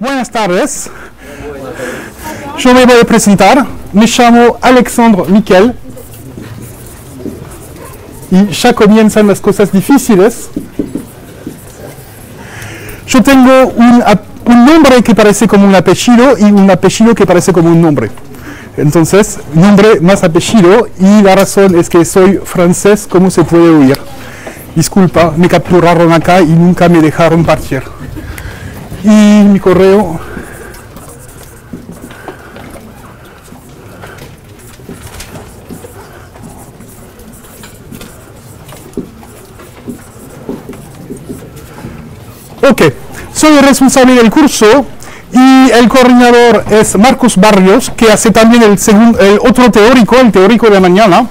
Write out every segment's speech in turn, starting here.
Buenas tardes. Yo me voy a presentar. Me llamo Alexandre Miquel. Y ya comienzan las cosas difíciles. Yo tengo un nombre que parece como un apellido y un apellido que parece como un nombre. Entonces, nombre más apellido, y la razón es que soy francés, como se puede oír. Disculpa, me capturaron acá y nunca me dejaron partir. Y mi correo... Ok, soy el responsable del curso y el coordinador es Marcos Barrios, que hace también el otro teórico, el teórico de mañana.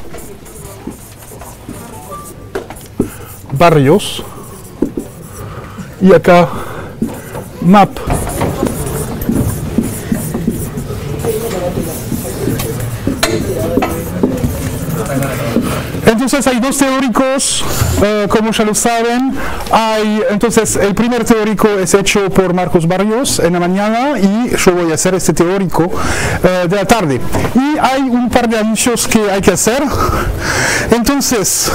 Barrios. Y acá, map. Entonces hay dos teóricos, como ya lo saben. Entonces el primer teórico es hecho por Marcos Barrios en la mañana y yo voy a hacer este teórico de la tarde. Y hay un par de anuncios que hay que hacer. Entonces,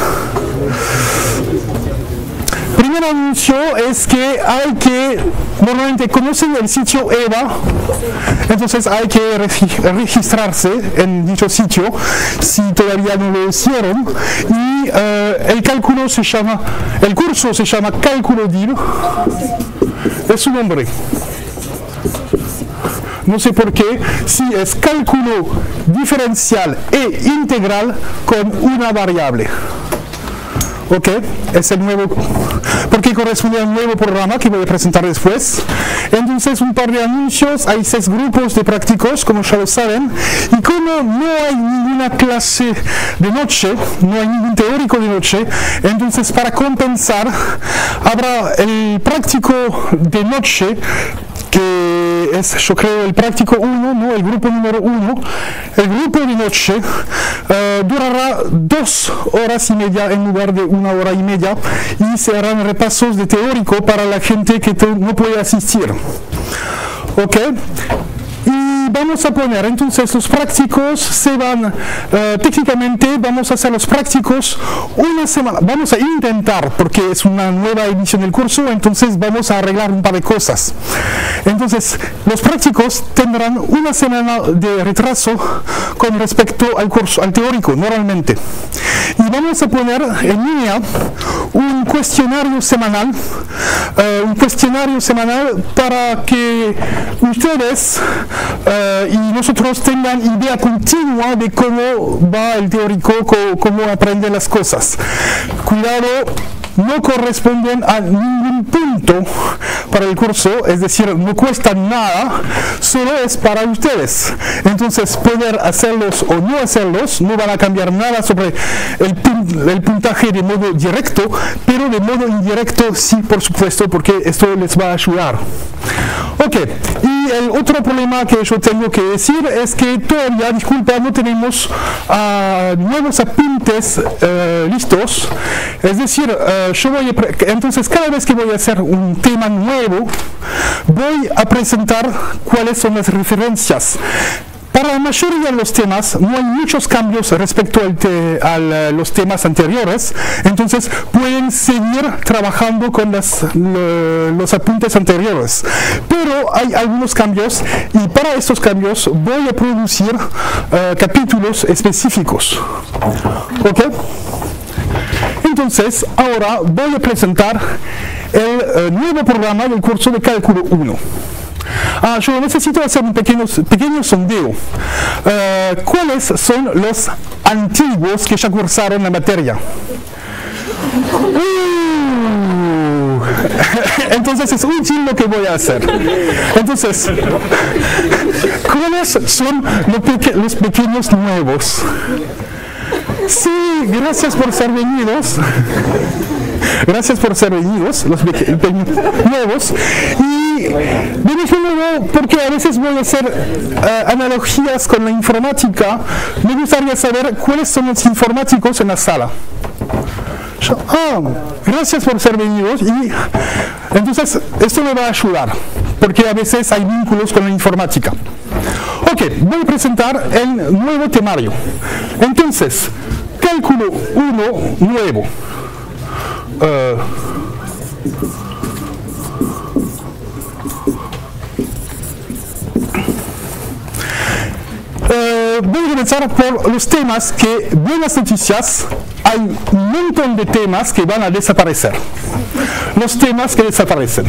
primer anuncio es que normalmente conocen el sitio EVA, entonces hay que registrarse en dicho sitio si todavía no lo hicieron. Y el curso se llama Cálculo DIL, es su nombre. No sé por qué, si es cálculo diferencial e integral con una variable. Ok, es el nuevo, porque corresponde al nuevo programa que voy a presentar después. Entonces, un par de anuncios. Hay 6 grupos de prácticos, como ya lo saben, y como no hay ninguna clase de noche, no hay ningún teórico de noche, entonces para compensar habrá el práctico de noche, que es, yo creo, el práctico 1, ¿no? El grupo número 1. El grupo de noche durará 2 horas y media en lugar de 1 hora y media, y se harán repasos de teórico para la gente que no puede asistir. ¿Ok? Y vamos a poner, entonces, los prácticos se van, técnicamente vamos a hacer los prácticos una semana, vamos a intentar, porque es una nueva edición del curso, entonces vamos a arreglar un par de cosas. Entonces, los prácticos tendrán una semana de retraso con respecto al curso, al teórico, normalmente. Y vamos a poner en línea un cuestionario semanal para que ustedes y nosotros tengan idea continua de cómo va el teórico, cómo aprenden las cosas. Cuidado, no corresponden a ningún punto para el curso, es decir, no cuesta nada, solo es para ustedes. Entonces, poder hacerlos o no hacerlos no van a cambiar nada sobre el puntaje de modo directo, pero de modo indirecto sí, por supuesto, porque esto les va a ayudar. Ok, y el otro problema que yo tengo que decir es que todavía, disculpa, no tenemos nuevos apuntes listos. Es decir, entonces cada vez que voy a hacer un tema nuevo, voy a presentar cuáles son las referencias. Para la mayoría de los temas no hay muchos cambios respecto a los temas anteriores, entonces pueden seguir trabajando con los apuntes anteriores. Pero hay algunos cambios y para estos cambios voy a producir capítulos específicos. ¿Ok? Entonces, ahora voy a presentar el nuevo programa del curso de Cálculo 1. Yo necesito hacer un pequeño sondeo. ¿Cuáles son los antiguos que ya cursaron la materia? Entonces es útil lo que voy a hacer. Entonces, ¿cuáles son los pequeños nuevos? Sí, gracias por ser venidos. Gracias por ser venidos, los pequeños nuevos. Y de nuevo, porque a veces voy a hacer analogías con la informática, me gustaría saber cuáles son los informáticos en la sala. Gracias por ser venidos. Y entonces esto me va a ayudar. porque a veces hay vínculos con la informática. Ok, voy a presentar el nuevo temario. Entonces, cálculo 1 nuevo. Voy a comenzar por los temas que, buenas noticias, hay un montón de temas que van a desaparecer. Los temas que desaparecen.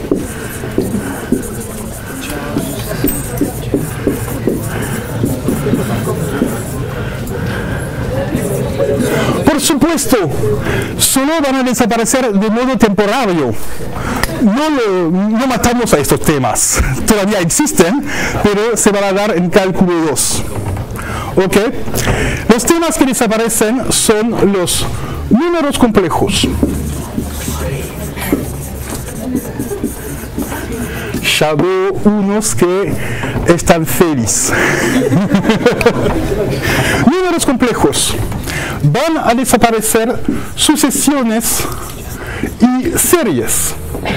Por supuesto, solo van a desaparecer de modo temporario. No matamos a estos temas, todavía existen, pero se van a dar en cálculo 2. ¿Ok? Los temas que desaparecen son los números complejos. Ya veo unos que están felices. Números complejos. Van a desaparecer sucesiones y series.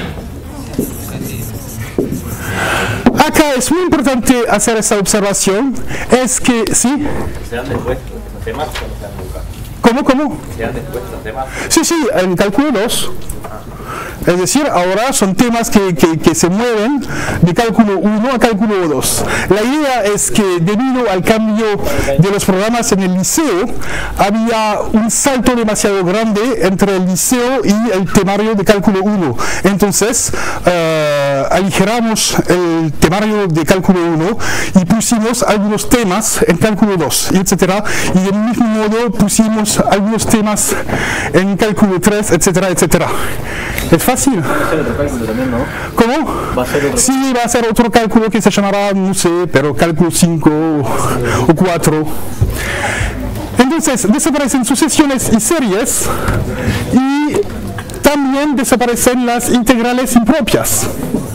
Acá es muy importante hacer esa observación, es que, ¿sí? ¿Se dan después los temas o no se dan nunca? ¿Cómo? ¿Se dan después los temas? Sí, en cálculo 2. Es decir, ahora son temas que se mueven de cálculo 1 a cálculo 2. La idea es que debido al cambio de los programas en el liceo, había un salto demasiado grande entre el liceo y el temario de cálculo 1. Entonces, aligeramos el temario de cálculo 1 y pusimos algunos temas en cálculo 2, etc. Y del mismo modo pusimos algunos temas en cálculo 3, etcétera, etcétera. Es fácil. Va a ser otro cálculo también, ¿no? ¿Cómo? Va a ser otro. Sí, va a ser otro cálculo que se llamará, no sé, pero cálculo 5 o 4. Entonces, desaparecen sucesiones y series y también desaparecen las integrales impropias.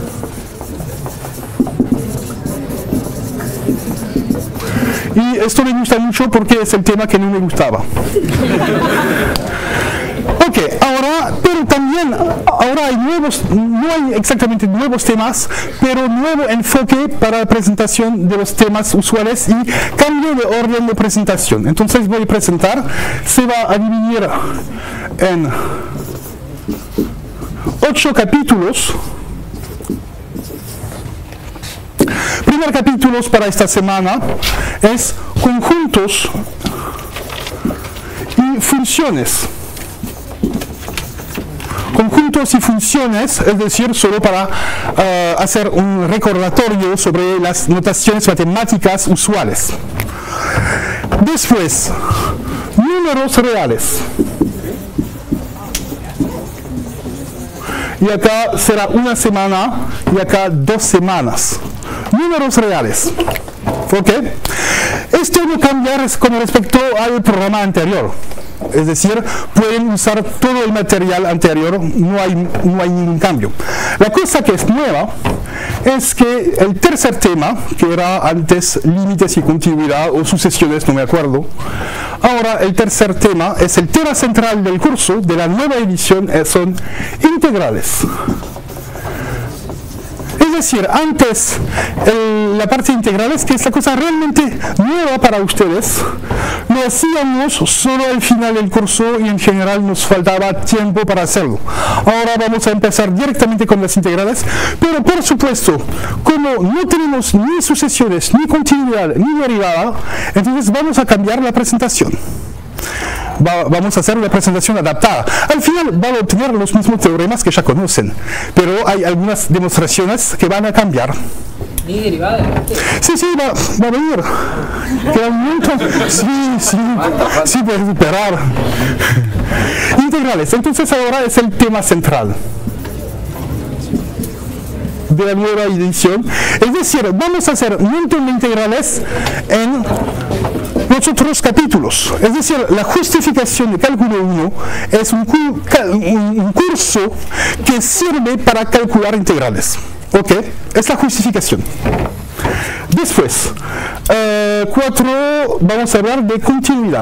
Y esto me gusta mucho porque es el tema que no me gustaba. Ok, pero también ahora hay no hay exactamente nuevos temas, pero nuevo enfoque para la presentación de los temas usuales y cambio de orden de presentación. Entonces voy a presentar, se va a dividir en 8 capítulos. Primer capítulo para esta semana es conjuntos y funciones. Conjuntos y funciones, es decir, solo para hacer un recordatorio sobre las notaciones matemáticas usuales. Después, números reales. Y acá será una semana y acá 2 semanas. Números reales. ¿Ok? Esto no cambia con respecto al programa anterior. Es decir, pueden usar todo el material anterior, no hay ningún cambio. La cosa que es nueva es que el tercer tema, que era antes límites y continuidad o sucesiones, no me acuerdo, ahora el tercer tema es el tema central del curso de la nueva edición, son integrales. Es decir, antes la parte integral es que es la cosa realmente nueva para ustedes. Lo hacíamos solo al final del curso y en general nos faltaba tiempo para hacerlo. Ahora vamos a empezar directamente con las integrales, pero por supuesto, como no tenemos ni sucesiones, ni continuidad, ni derivada, entonces vamos a cambiar la presentación. Vamos a hacer una presentación adaptada. Al final van a obtener los mismos teoremas que ya conocen, pero hay algunas demostraciones que van a cambiar. ¿Ni derivada? Sí, va a venir. Queda un montón. Sí, puedes esperar. Integrales. Entonces ahora es el tema central de la nueva edición. Es decir, vamos a hacer un montón de integrales en los otros capítulos. Es decir, la justificación de cálculo 1 es un curso que sirve para calcular integrales. ¿Ok? Es la justificación. Después, 4, vamos a hablar de continuidad.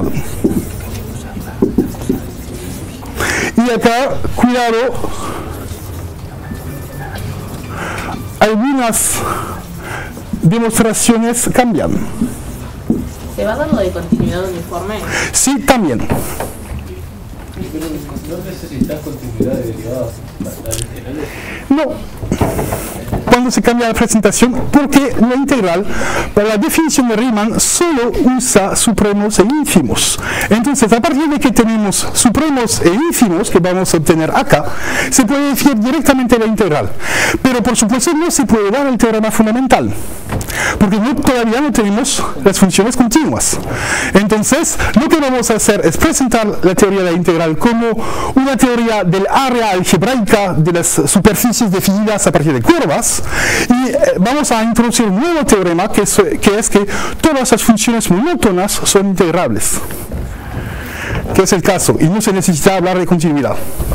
Y acá, cuidado, algunas demostraciones cambian. ¿Se va dando de continuidad uniforme? Sí, también. Pero no necesitas continuidad de derivadas integrales. No. Cuando se cambia la presentación, porque la integral, para la definición de Riemann, solo usa supremos e ínfimos. Entonces, a partir de que tenemos supremos e ínfimos, que vamos a obtener acá, se puede definir directamente la integral. Pero, por supuesto, no se puede dar el teorema fundamental, porque todavía no tenemos las funciones continuas. Entonces, lo que vamos a hacer es presentar la teoría de la integral como una teoría del área algebraica de las superficies definidas a partir de curvas, y vamos a introducir un nuevo teorema que es que todas las funciones monótonas son integrables, que es el caso, y no se necesita hablar de continuidad.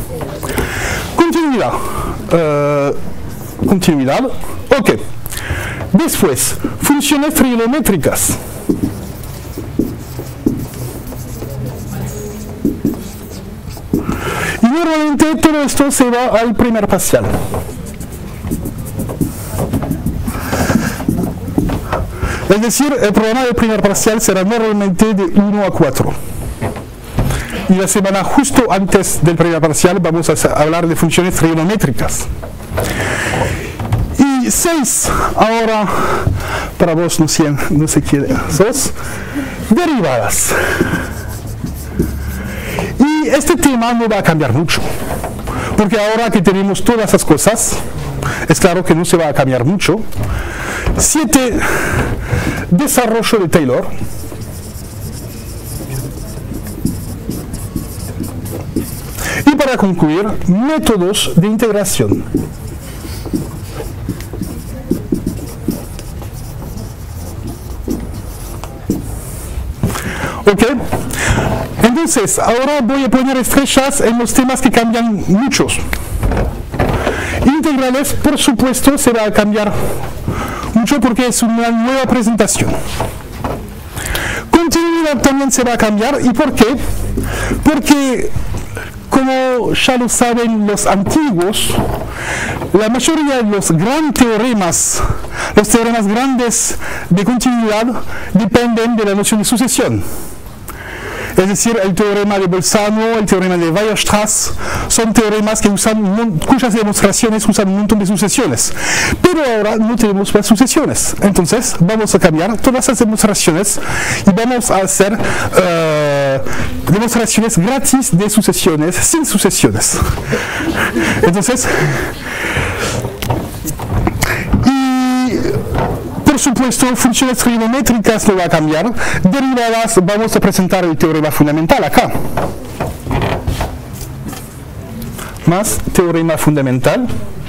Continuidad, ok. Después, funciones trigonométricas. Y normalmente todo esto se va al primer parcial. Es decir, el programa del primer parcial será normalmente de 1 a 4. Y la semana justo antes del primer parcial vamos a hablar de funciones trigonométricas. Y 6, ahora, para vos no se quiere, sos derivadas. Y este tema no va a cambiar mucho, porque ahora que tenemos todas esas cosas, es claro que no se va a cambiar mucho. 7, desarrollo de Taylor. Y para concluir, métodos de integración. ¿Ok? Entonces, ahora voy a poner estrellas en los temas que cambian muchos. Integrales, por supuesto, se va a cambiar mucho porque es una nueva presentación. Continuidad también se va a cambiar. ¿Y por qué? Porque, como ya lo saben los antiguos, la mayoría de los grandes teoremas, los teoremas grandes de continuidad, dependen de la noción de sucesión. Es decir, el teorema de Bolzano, el teorema de Weierstrass, son teoremas que cuyas demostraciones usan un montón de sucesiones. Pero ahora no tenemos más sucesiones. Entonces, vamos a cambiar todas esas demostraciones y vamos a hacer demostraciones gratis de sucesiones, sin sucesiones. Entonces, por supuesto, funciones trigonométricas no va a cambiar. Derivadas, vamos a presentar el teorema fundamental acá. Más teorema fundamental.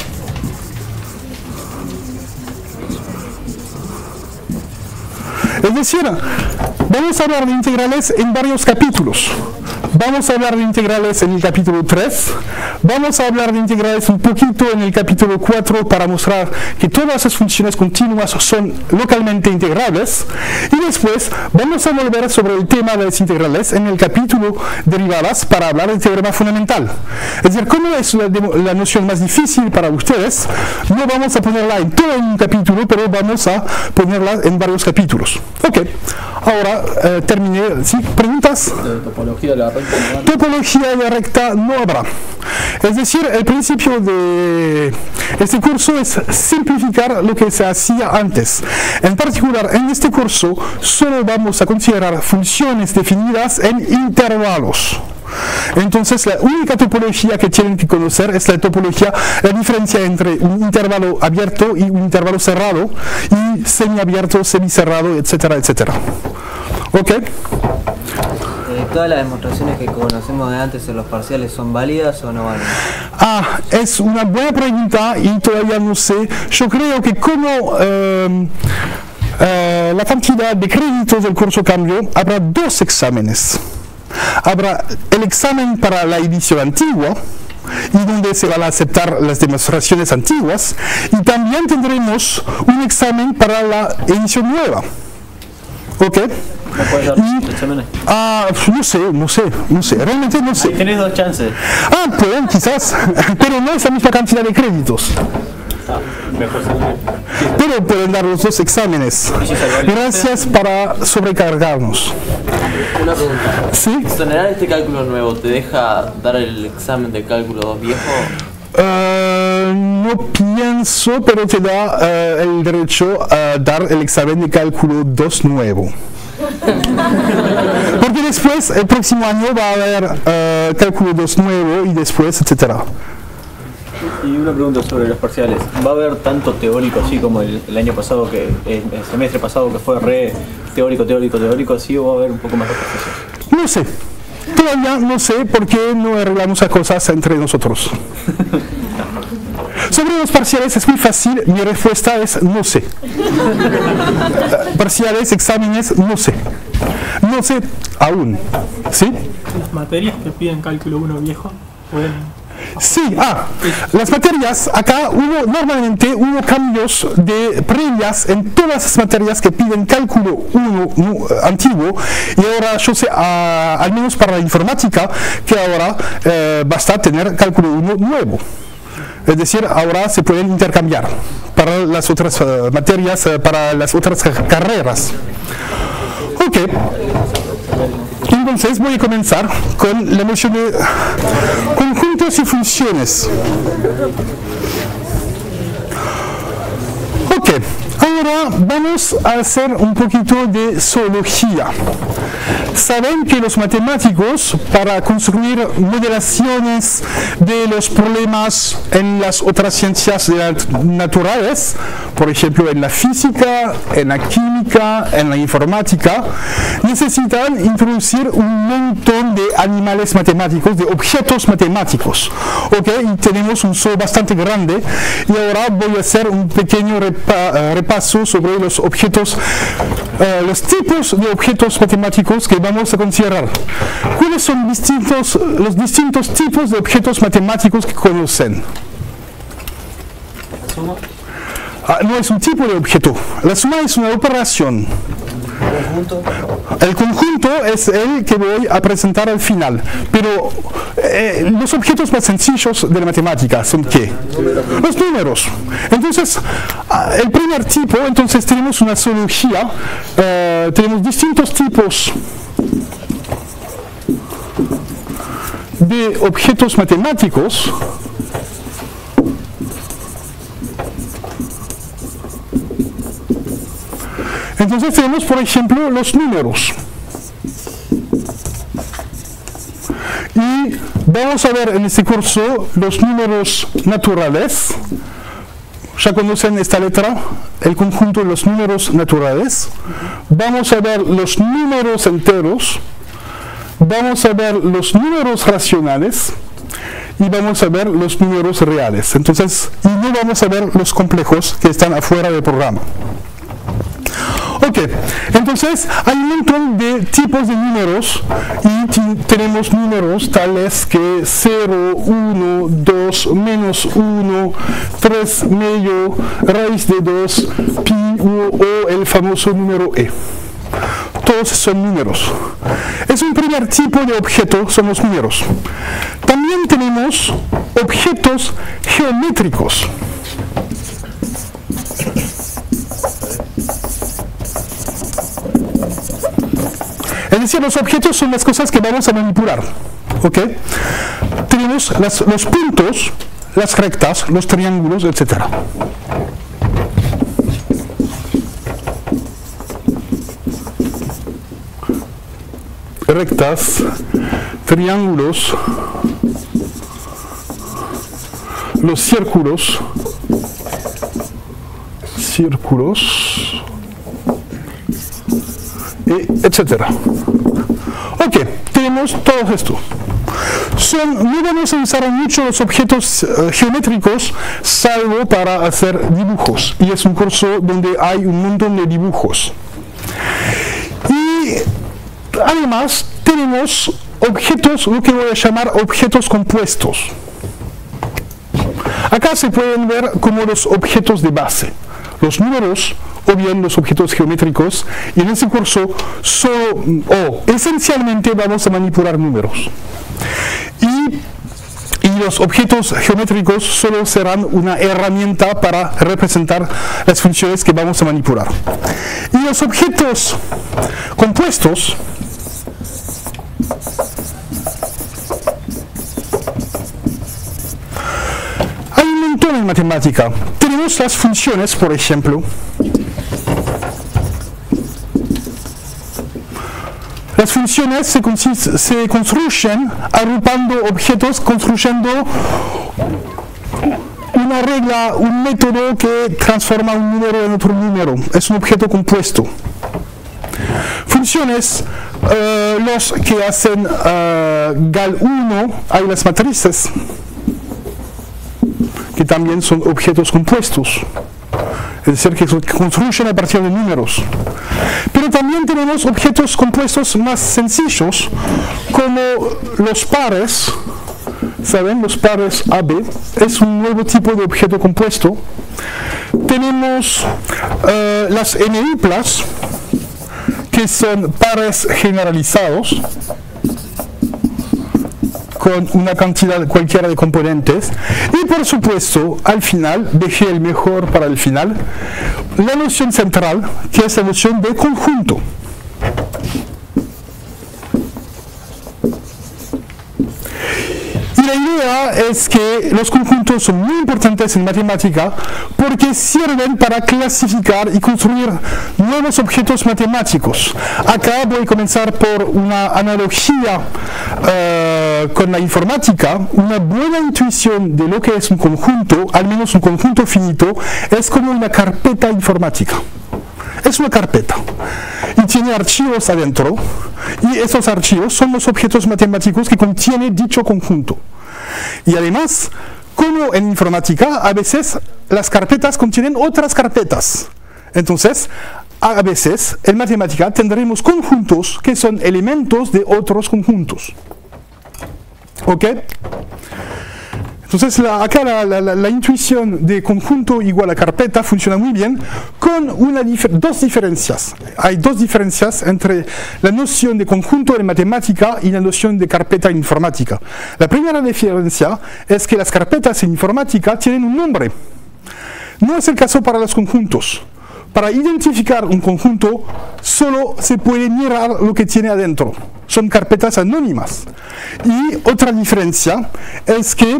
Es decir, vamos a hablar de integrales en varios capítulos. Vamos a hablar de integrales en el capítulo 3, vamos a hablar de integrales un poquito en el capítulo 4 para mostrar que todas las funciones continuas son localmente integrables, y después vamos a volver sobre el tema de las integrales en el capítulo derivadas para hablar del teorema fundamental. Es decir, como es la noción más difícil para ustedes, no vamos a ponerla en todo un capítulo, pero vamos a ponerla en varios capítulos. Ok, ahora terminé. ¿Sí? ¿Preguntas? Topología de la recta. Topología de la recta no habrá. Es decir, el principio de este curso es simplificar lo que se hacía antes. En particular, en este curso solo vamos a considerar funciones definidas en intervalos. Entonces, la única topología que tienen que conocer es la topología, la diferencia entre un intervalo abierto y un intervalo cerrado, y semiabierto, semicerrado, etcétera, etcétera. ¿Ok? ¿Todas las demostraciones que conocemos de antes en los parciales son válidas o no válidas? Es una buena pregunta y todavía no sé. Yo creo que como la cantidad de créditos del curso cambió, habrá dos exámenes. Habrá el examen para la edición antigua, y donde se van a aceptar las demostraciones antiguas, y también tendremos un examen para la edición nueva. ¿Ok? ¿No puedes dar exámenes? No sé, realmente no sé. Tienes dos chances. Pueden quizás, pero no es la misma cantidad de créditos. Mejor salir. Pero pueden dar los dos exámenes. Gracias para sobrecargarnos. Una pregunta. ¿Sí? ¿Exonerar este cálculo nuevo te deja dar el examen de cálculo viejo? No pienso, pero te da el derecho a dar el examen de cálculo 2 nuevo. Porque después, el próximo año va a haber cálculo 2 nuevo y después, etcétera. Y una pregunta sobre los parciales. ¿Va a haber tanto teórico así como el año pasado, que el semestre pasado que fue re teórico, así, o va a haber un poco más de profesión? No sé. Todavía no sé por qué no arreglamos las cosas entre nosotros. Sobre los parciales es muy fácil, mi respuesta es no sé. Parciales, exámenes, no sé. No sé aún. ¿Sí? Las materias que piden cálculo 1 viejo pueden... Sí, las materias, acá normalmente hubo cambios de previas en todas las materias que piden cálculo 1 antiguo, y ahora yo sé, al menos para la informática, que ahora basta tener cálculo 1 nuevo. Es decir, ahora se pueden intercambiar para las otras materias, para las otras carreras. Ok. Entonces voy a comenzar con la noción de conjuntos y funciones. Ok, ahora vamos a hacer un poquito de zoología. Saben que los matemáticos, para construir modelaciones de los problemas en las otras ciencias naturales, por ejemplo en la física, en la química, en la informática, necesitan introducir un montón de animales matemáticos, de objetos matemáticos. Ok, y tenemos un zoo bastante grande, y ahora voy a hacer un pequeño repaso sobre los objetos, los tipos de objetos matemáticos que vamos a considerar. ¿Cuáles son los distintos tipos de objetos matemáticos que conocen? No es un tipo de objeto. La suma es una operación. El conjunto es el que voy a presentar al final. Pero los objetos más sencillos de la matemática son ¿qué? Los números. Entonces, el primer tipo, entonces tenemos una zoología. Tenemos distintos tipos de objetos matemáticos. Entonces tenemos, por ejemplo, los números. Y vamos a ver en este curso los números naturales. Ya conocen esta letra, el conjunto de los números naturales. Vamos a ver los números enteros. Vamos a ver los números racionales. Y vamos a ver los números reales. Entonces, y no vamos a ver los complejos que están afuera del programa. Ok, entonces hay un montón de tipos de números y tenemos números tales que 0, 1, 2, menos 1, 3 medio, raíz de 2, pi o el famoso número e. Todos son números. Es un primer tipo de objeto, son los números. También tenemos objetos geométricos. Es decir, los objetos son las cosas que vamos a manipular. ¿Ok? Tenemos los puntos, las rectas, los triángulos, etc. Rectas, triángulos, los círculos, etcétera. Ok, tenemos todo esto. No vamos a usar mucho los objetos geométricos, salvo para hacer dibujos. Y es un curso donde hay un montón de dibujos. Y además tenemos objetos, lo que voy a llamar objetos compuestos. Acá se pueden ver como los objetos de base. Los números o bien los objetos geométricos, y en ese curso esencialmente vamos a manipular números. Y y los objetos geométricos solo serán una herramienta para representar las funciones que vamos a manipular. Y los objetos compuestos hay un montón en matemática. Tenemos las funciones, por ejemplo. Las funciones se construyen agrupando objetos, construyendo una regla, un método que transforma un número en otro número. Es un objeto compuesto. Funciones, los que hacen GAL1, hay las matrices, que también son objetos compuestos. Es decir, que construyen a partir de números. Pero también tenemos objetos compuestos más sencillos, como los pares. ¿Saben? Los pares AB es un nuevo tipo de objeto compuesto. Tenemos las NI+, que son pares generalizados, con una cantidad cualquiera de componentes. Y por supuesto, al final, dejé el mejor para el final, la noción central, que es la noción de conjunto. Y la idea es que los conjuntos son muy importantes en matemática porque sirven para clasificar y construir nuevos objetos matemáticos. Acá voy a comenzar por una analogía con la informática. Una buena intuición de lo que es un conjunto, al menos un conjunto finito, es como una carpeta informática. Es una carpeta y tiene archivos adentro, y esos archivos son los objetos matemáticos que contiene dicho conjunto. Y además, como en informática, a veces las carpetas contienen otras carpetas. Entonces, a veces en matemática tendremos conjuntos que son elementos de otros conjuntos. ¿Ok? Entonces, acá la intuición de conjunto igual a carpeta funciona muy bien con dos diferencias. Hay dos diferencias entre la noción de conjunto en matemática y la noción de carpeta en informática. La primera diferencia es que las carpetas en informática tienen un nombre. No es el caso para los conjuntos. Para identificar un conjunto, solo se puede mirar lo que tiene adentro. Son carpetas anónimas. Y otra diferencia es que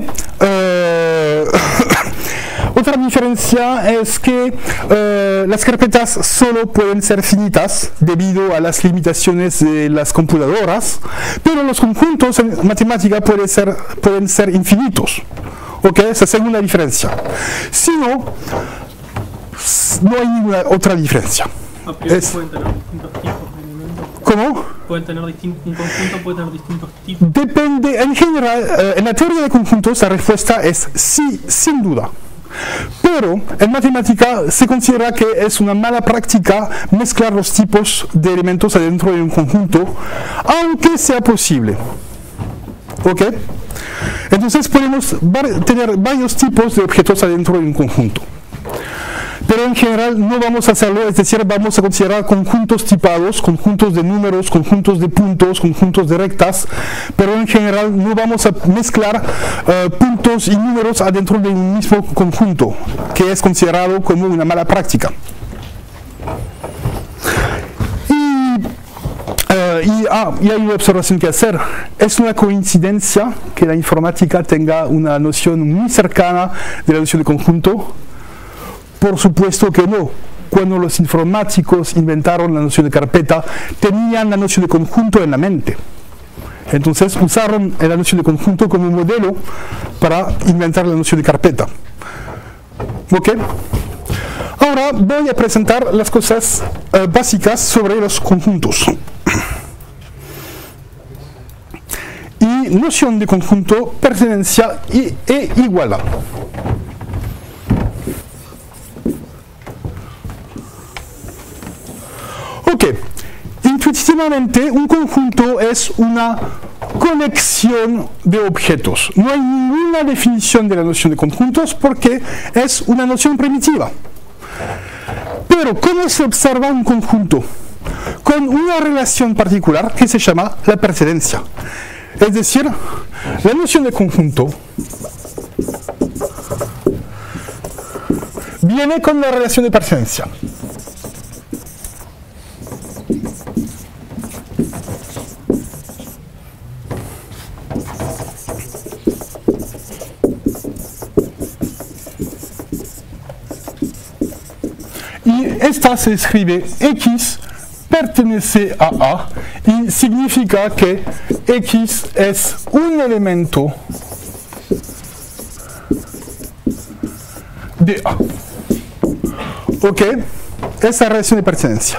las carpetas solo pueden ser finitas debido a las limitaciones de las computadoras, pero los conjuntos en matemática pueden ser infinitos. ¿Ok? Esa es la segunda diferencia. Si no, no hay ninguna otra diferencia. A priori pueden tener distintos tipos de elementos. ¿Cómo? Un conjunto puede tener distintos tipos. Depende, en general, en la teoría de conjuntos la respuesta es sí, sin duda. Pero en matemática se considera que es una mala práctica mezclar los tipos de elementos adentro de un conjunto, aunque sea posible. ¿Ok? Entonces podemos tener varios tipos de objetos adentro de un conjunto. Pero en general no vamos a hacerlo, es decir, vamos a considerar conjuntos tipados, conjuntos de números, conjuntos de puntos, conjuntos de rectas, pero en general no vamos a mezclar puntos y números adentro de un mismo conjunto, que es considerado como una mala práctica. Y hay una observación que hacer. Es una coincidencia que la informática tenga una noción muy cercana de la noción de conjunto. Por supuesto que no. Cuando los informáticos inventaron la noción de carpeta, tenían la noción de conjunto en la mente. Entonces usaron la noción de conjunto como modelo para inventar la noción de carpeta. ¿Ok? Ahora voy a presentar las cosas básicas sobre los conjuntos. Y noción de conjunto, pertenencia e igualdad. Ok, intuitivamente un conjunto es una colección de objetos. No hay ninguna definición de la noción de conjuntos porque es una noción primitiva. Pero ¿cómo se observa un conjunto? Con una relación particular que se llama la pertenencia. Es decir, la noción de conjunto viene con la relación de pertenencia. Y esta se escribe X pertenece a A y significa que X es un elemento de A. ¿Ok? Esa relación de pertenencia.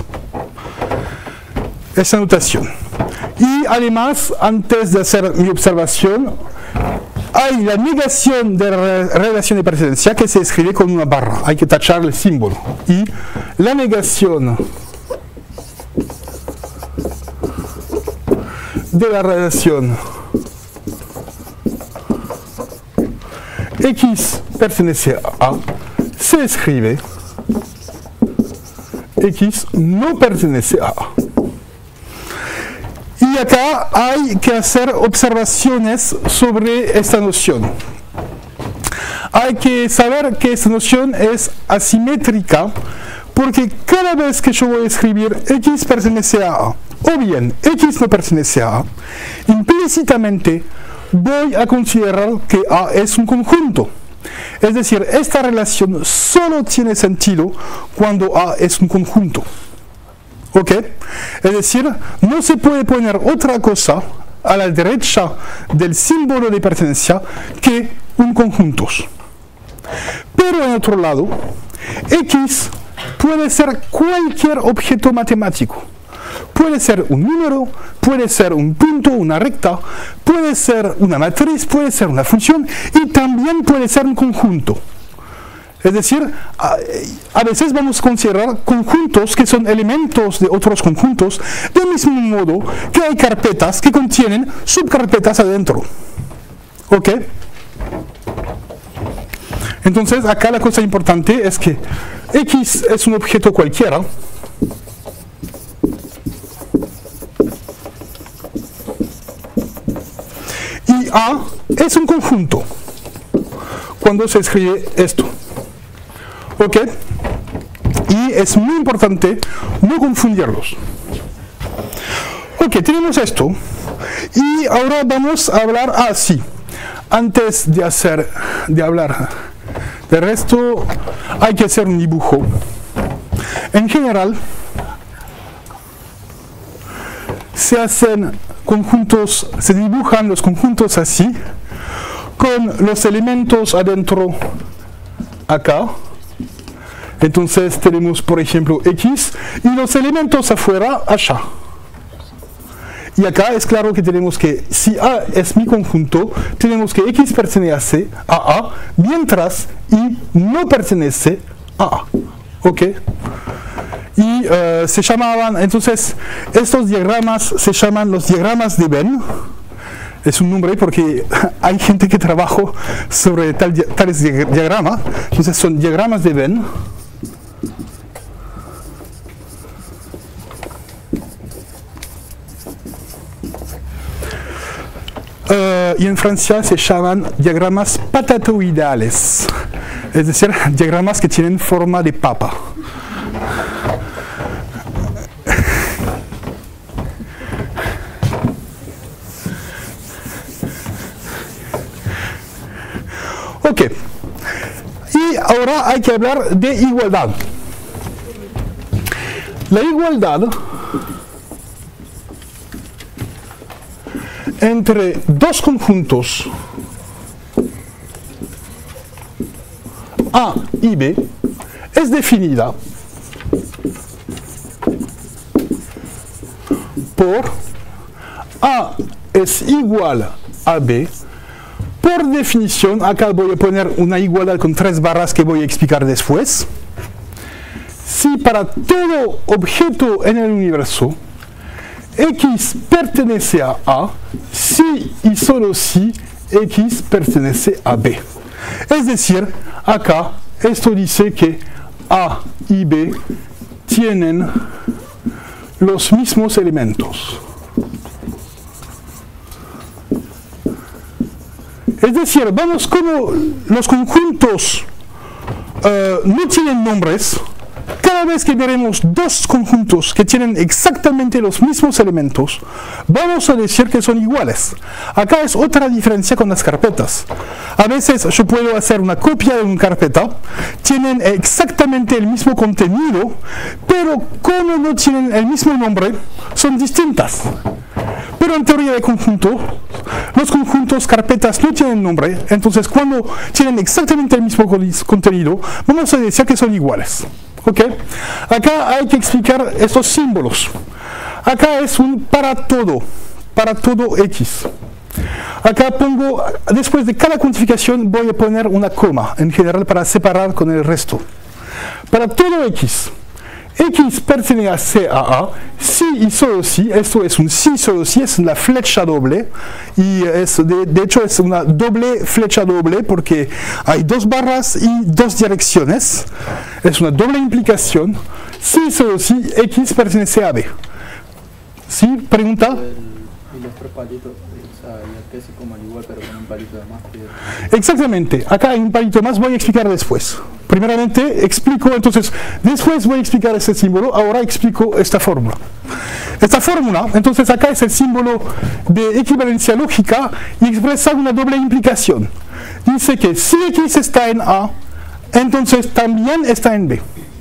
Esa notación. Y además, antes de hacer mi observación, hay la negación de la relación de pertenencia que se escribe con una barra. Hay que tachar el símbolo. Y la negación de la relación X pertenece a A se escribe X no pertenece a A. Y acá hay que hacer observaciones sobre esta noción. Hay que saber que esta noción es asimétrica porque cada vez que yo voy a escribir X pertenece a A o bien X no pertenece a A, implícitamente voy a considerar que A es un conjunto. Es decir, esta relación solo tiene sentido cuando A es un conjunto. ¿Ok? Es decir, no se puede poner otra cosa a la derecha del símbolo de pertenencia que un conjunto. Pero en otro lado, X puede ser cualquier objeto matemático. Puede ser un número, puede ser un punto, una recta, puede ser una matriz, puede ser una función y también puede ser un conjunto. Es decir, a veces vamos a considerar conjuntos que son elementos de otros conjuntos, del mismo modo que hay carpetas que contienen subcarpetas adentro. ¿Ok? Entonces, acá la cosa importante es que X es un objeto cualquiera. Y A es un conjunto cuando se escribe esto. ¿Ok? Y es muy importante no confundirlos. Ok, tenemos esto. Y ahora vamos a hablar así. Antes de hablar del resto, hay que hacer un dibujo. En general, se hacen conjuntos, se dibujan los conjuntos así, con los elementos adentro acá. Entonces tenemos, por ejemplo, X y los elementos afuera allá. Y acá es claro que tenemos que, si A es mi conjunto, tenemos que X pertenece a A, mientras Y no pertenece a A. ¿Ok? Y se llamaban, entonces, estos diagramas se llaman los diagramas de Venn. Es un nombre porque hay gente que trabaja sobre tales diagramas. Entonces son diagramas de Venn. Y en Francia se llaman diagramas patatoidales, es decir, diagramas que tienen forma de papa. Ok, y ahora hay que hablar de igualdad. La igualdad entre dos conjuntos A y B es definida por A es igual a B. Por definición, acá voy a poner una igualdad con 3 barras que voy a explicar después. Si para todo objeto en el universo X pertenece a A, si y solo si X pertenece a B. Es decir, acá esto dice que A y B tienen los mismos elementos. Es decir, vamos como los conjuntos no tienen nombres. Cada vez que veremos dos conjuntos que tienen exactamente los mismos elementos, vamos a decir que son iguales. Acá es otra diferencia con las carpetas. A veces yo puedo hacer una copia de una carpeta, tienen exactamente el mismo contenido, pero como no tienen el mismo nombre, son distintas. Pero en teoría de conjunto, los conjuntos carpetas no tienen nombre, entonces cuando tienen exactamente el mismo contenido, vamos a decir que son iguales. ¿Ok? Acá hay que explicar estos símbolos. Acá es un para todo X. Acá pongo, después de cada cuantificación voy a poner una coma, en general para separar con el resto. Para todo X. X pertenece a C a A, sí y solo sí, esto es un sí solo sí, es una flecha doble, y es de hecho es una doble flecha doble porque hay dos barras y dos direcciones, es una doble implicación, sí solo sí, X pertenece a B. ¿Sí? ¿Pregunta? Y los tres palitos, o sea, el que es como al igual pero con un palito de más. Exactamente, acá hay un palito más, voy a explicar después. Primeramente explico, entonces, después voy a explicar este símbolo, ahora explico esta fórmula. Esta fórmula, entonces acá es el símbolo de equivalencia lógica y expresa una doble implicación. Dice que si X está en A, entonces también está en B.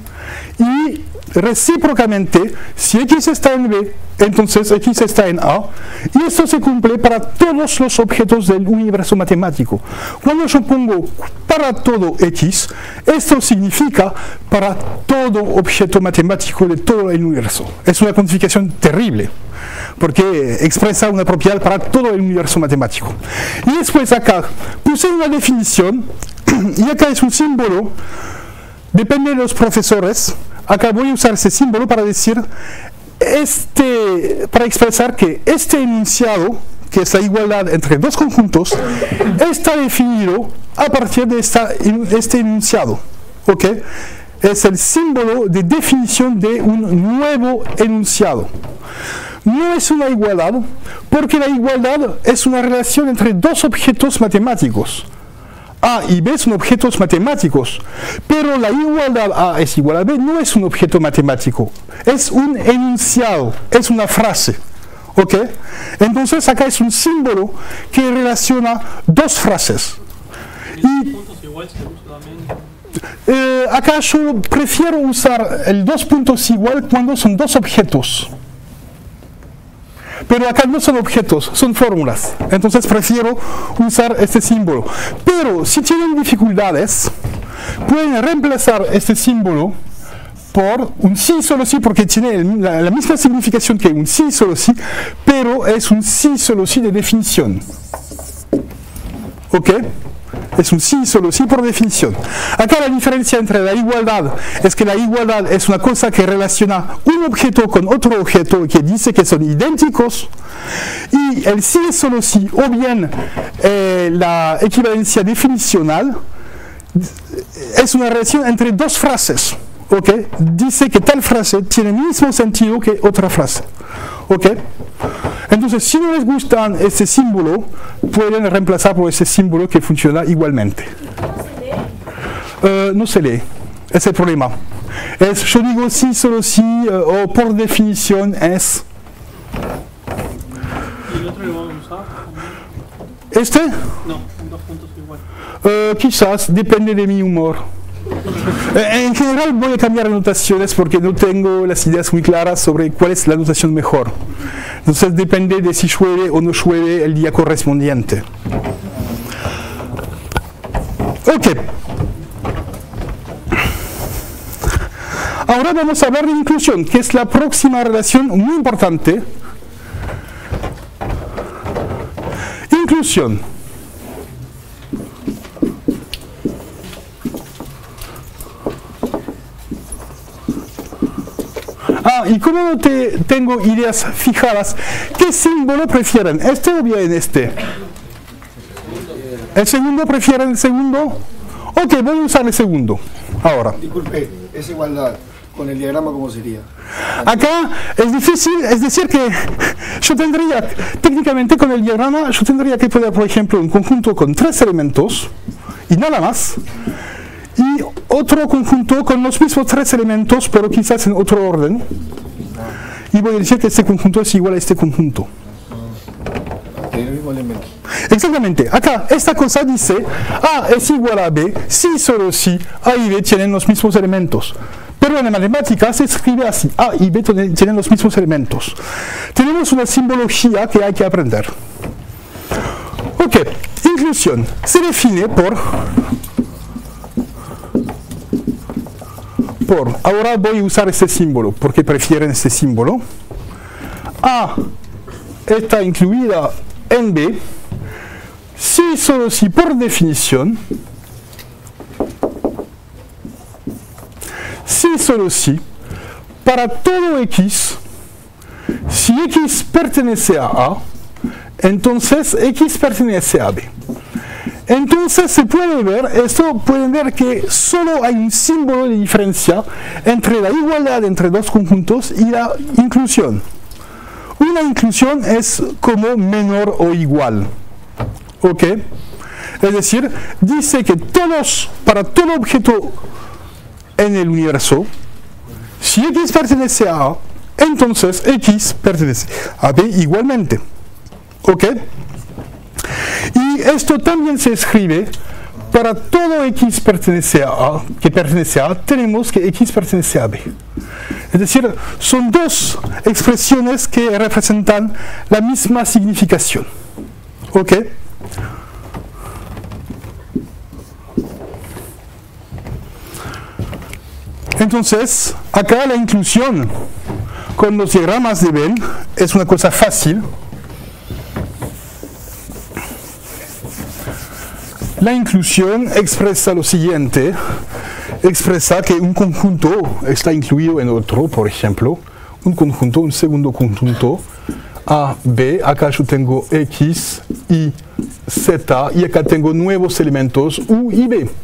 Y recíprocamente, si X está en B, entonces X está en A, y esto se cumple para todos los objetos del universo matemático. Cuando yo pongo para todo X, esto significa para todo objeto matemático de todo el universo. Es una cuantificación terrible, porque expresa una propiedad para todo el universo matemático. Y después acá puse una definición, y acá es un símbolo, depende de los profesores. Acá voy a usar ese símbolo para decir, para expresar que este enunciado, que es la igualdad entre dos conjuntos, está definido a partir de este enunciado. ¿Ok? Es el símbolo de definición de un nuevo enunciado. No es una igualdad, porque la igualdad es una relación entre dos objetos matemáticos. A y B son objetos matemáticos, pero la igualdad A es igual a B no es un objeto matemático, es un enunciado, es una frase. ¿Ok? Entonces acá es un símbolo que relaciona dos frases. Y acá yo prefiero usar el dos puntos igual cuando son dos objetos. Pero acá no son objetos, son fórmulas. Entonces prefiero usar este símbolo. Pero si tienen dificultades, pueden reemplazar este símbolo por un sí solo sí, porque tiene la misma significación que un sí solo sí, pero es un sí solo sí de definición. ¿Ok? Es un sí solo sí por definición. Acá la diferencia entre la igualdad es que la igualdad es una cosa que relaciona un objeto con otro objeto, que dice que son idénticos, y el sí solo sí, o bien la equivalencia definicional, es una relación entre dos frases. ¿Ok? Dice que tal frase tiene el mismo sentido que otra frase. ¿Ok? Entonces, si no les gusta este símbolo, pueden reemplazar por ese símbolo que funciona igualmente. No se lee, es el problema. Yo digo sí, solo sí, o por definición es. ¿Y el otro lo vamos a usar? ¿Este? No, en dos puntos igual. Quizás, depende de mi humor. En general voy a cambiar notaciones porque no tengo las ideas muy claras sobre cuál es la notación mejor. Entonces depende de si llueve o no llueve el día correspondiente. Ok. Ahora vamos a hablar de inclusión, que es la próxima relación muy importante. Inclusión. Y como no tengo ideas fijadas, ¿qué símbolo prefieren? ¿Este o bien este? ¿El segundo? ¿Prefieren el segundo? Ok, voy a usar el segundo. Ahora. Disculpe, esa igualdad con el diagrama, ¿cómo sería? Acá es difícil, es decir que yo tendría, técnicamente con el diagrama, yo tendría que poner, por ejemplo, un conjunto con 3 elementos y nada más, y otro conjunto con los mismos 3 elementos, pero quizás en otro orden, y voy a decir que este conjunto es igual a este conjunto. Tiene el mismo elemento. Exactamente, acá esta cosa dice A es igual a B si solo si A y B tienen los mismos elementos. Pero en la matemática se escribe así, A y B tienen los mismos elementos. Tenemos una simbología que hay que aprender. Ok, inclusión se define por ahora voy a usar este símbolo, porque prefieren este símbolo. A está incluida en B, si solo si por definición, si solo si, para todo X, si X pertenece a A, entonces X pertenece a B. Entonces se puede ver, esto pueden ver que solo hay un símbolo de diferencia entre la igualdad entre dos conjuntos y la inclusión. Una inclusión es como menor o igual. ¿Ok? Es decir, dice que para todo objeto en el universo, si X pertenece a A, entonces X pertenece a B igualmente. ¿Ok? Y esto también se escribe para todo X pertenece a A, que pertenece a A, tenemos que X pertenece a B. Es decir, son dos expresiones que representan la misma significación. ¿Ok? Entonces, acá la inclusión con los diagramas de Venn es una cosa fácil. La inclusión expresa lo siguiente, expresa que un conjunto está incluido en otro, por ejemplo, un segundo conjunto, A, B, acá yo tengo X, Y, Z, y acá tengo nuevos elementos U y B.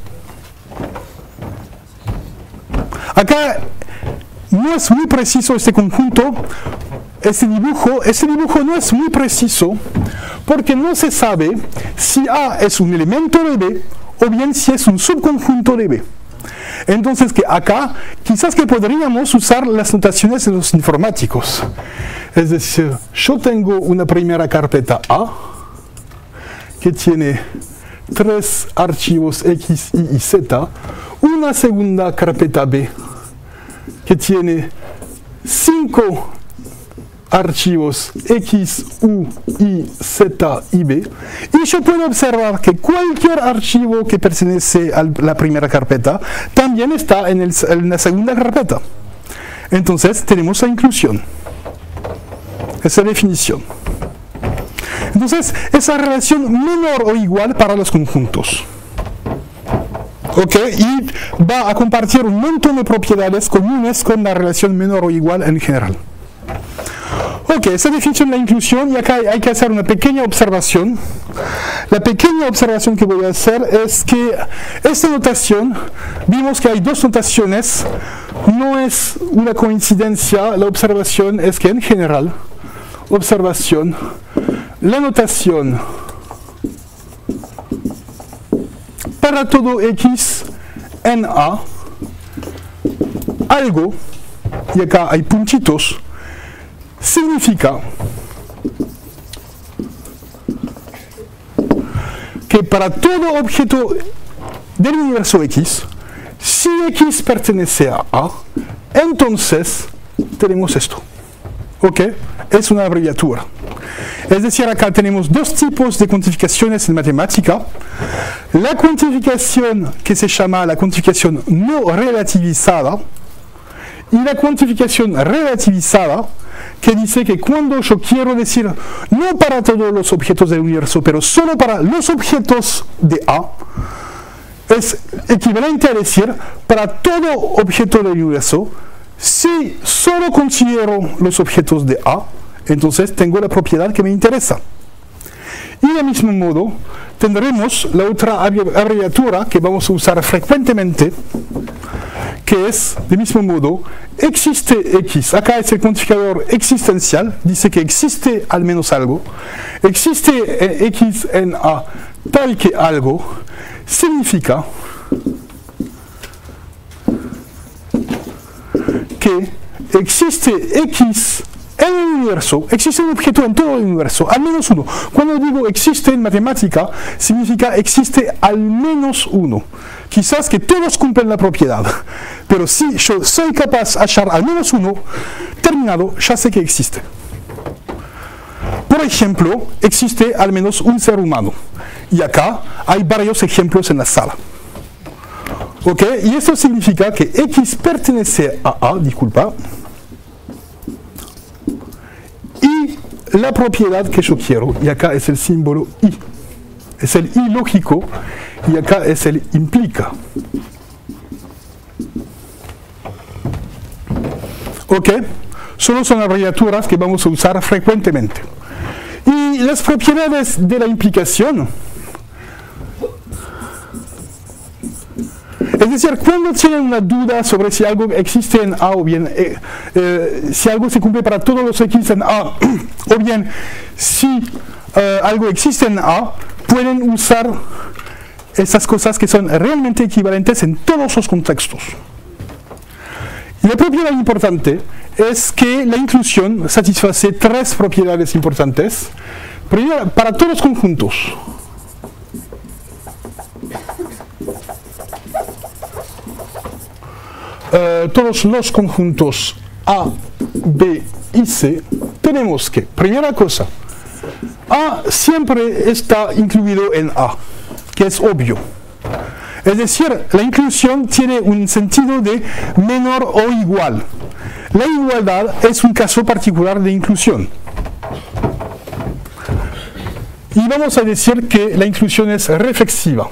Acá no es muy preciso este conjunto, este dibujo no es muy preciso, porque no se sabe si A es un elemento de B o bien si es un subconjunto de B. Entonces que acá quizás que podríamos usar las notaciones de los informáticos. Es decir, yo tengo una primera carpeta A que tiene 3 archivos X, Y y Z, una segunda carpeta B que tiene 5 archivos X, U, Y, Z y B, y yo puedo observar que cualquier archivo que pertenece a la primera carpeta también está en la segunda carpeta. Entonces tenemos la inclusión, esa definición. Entonces esa relación menor o igual para los conjuntos. ¿Ok? Y va a compartir un montón de propiedades comunes con la relación menor o igual en general. Ok, esa definición de la inclusión, y acá hay que hacer una pequeña observación. La pequeña observación que voy a hacer es que esta notación, vimos que hay dos notaciones, no es una coincidencia, la observación es que en general, observación, la notación para todo X en A, algo, y acá hay puntitos, significa que para todo objeto del universo X, si X pertenece a A, entonces tenemos esto. ¿Ok? Es una abreviatura. Es decir, acá tenemos dos tipos de cuantificaciones en matemática. La cuantificación que se llama la cuantificación no relativizada y la cuantificación relativizada, que dice que cuando yo quiero decir no para todos los objetos del universo, pero solo para los objetos de A, es equivalente a decir para todo objeto del universo, si solo considero los objetos de A, entonces tengo la propiedad que me interesa. Y del mismo modo, tendremos la otra abreviatura que vamos a usar frecuentemente, que es, del mismo modo, existe X, acá es el cuantificador existencial, dice que existe al menos algo, existe X en A tal que algo, significa que existe X en el universo, existe un objeto en todo el universo, al menos uno. Cuando digo existe en matemática, significa existe al menos uno. Quizás que todos cumplen la propiedad, pero si yo soy capaz de hallar al menos uno, terminado, ya sé que existe. Por ejemplo, existe al menos un ser humano. Y acá hay varios ejemplos en la sala. ¿Ok? Y eso significa que X pertenece a A, disculpa, y la propiedad que yo quiero, y acá es el símbolo I, es el I lógico, y acá es el implica. ¿Ok? Solo son abreviaturas que vamos a usar frecuentemente. Y las propiedades de la implicación, es decir, cuando tienen una duda sobre si algo existe en A o bien si algo se cumple para todos los X en A, o bien si algo existe en A, pueden usar estas cosas que son realmente equivalentes en todos los contextos. Y la propiedad importante es que la inclusión satisface tres propiedades importantes. Primero, para todos los conjuntos. Todos los conjuntos A, B y C, tenemos que, primera cosa, A siempre está incluido en A, que es obvio. Es decir, la inclusión tiene un sentido de menor o igual. La igualdad es un caso particular de inclusión. Y vamos a decir que la inclusión es reflexiva.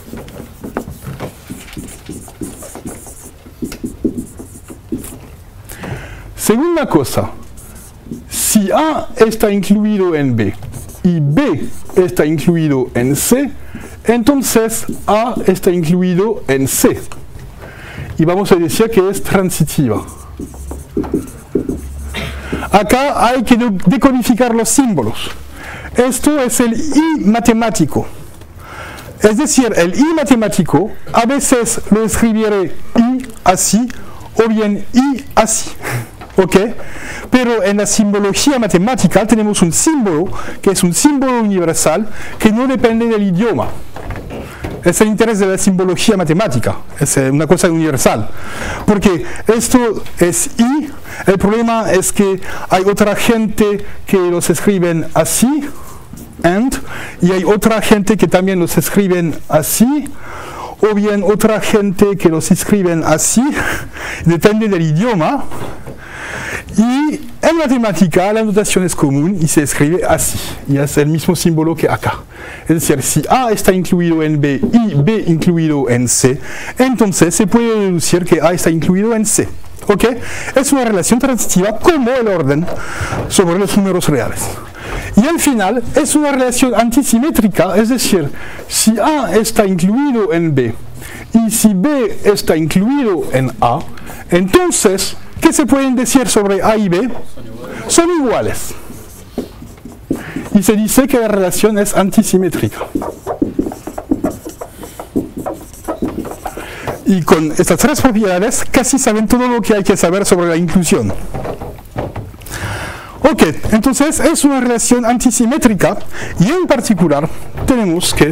Segunda cosa, si A está incluido en B y B está incluido en C, entonces A está incluido en C. Y vamos a decir que es transitiva. Acá hay que decodificar los símbolos. Esto es el I matemático. Es decir, el I matemático a veces lo escribiré I así o bien I así. ¿Ok? Pero en la simbología matemática tenemos un símbolo que es un símbolo universal que no depende del idioma. Es el interés de la simbología matemática, es una cosa universal. Porque esto es I, el problema es que hay otra gente que los escriben así, and, y hay otra gente que también los escriben así, o bien otra gente que los escriben así, depende del idioma. Y en matemática la notación es común y se escribe así, y es el mismo símbolo que acá. Es decir, si A está incluido en B y B incluido en C, entonces se puede deducir que A está incluido en C. ¿Ok? Es una relación transitiva como el orden sobre los números reales. Y al final es una relación antisimétrica, es decir, si A está incluido en B y si B está incluido en A, entonces, ¿qué se pueden decir sobre A y B? Son iguales. Y se dice que la relación es antisimétrica. Y con estas tres propiedades casi saben todo lo que hay que saber sobre la inclusión. Ok, entonces es una relación antisimétrica y en particular tenemos que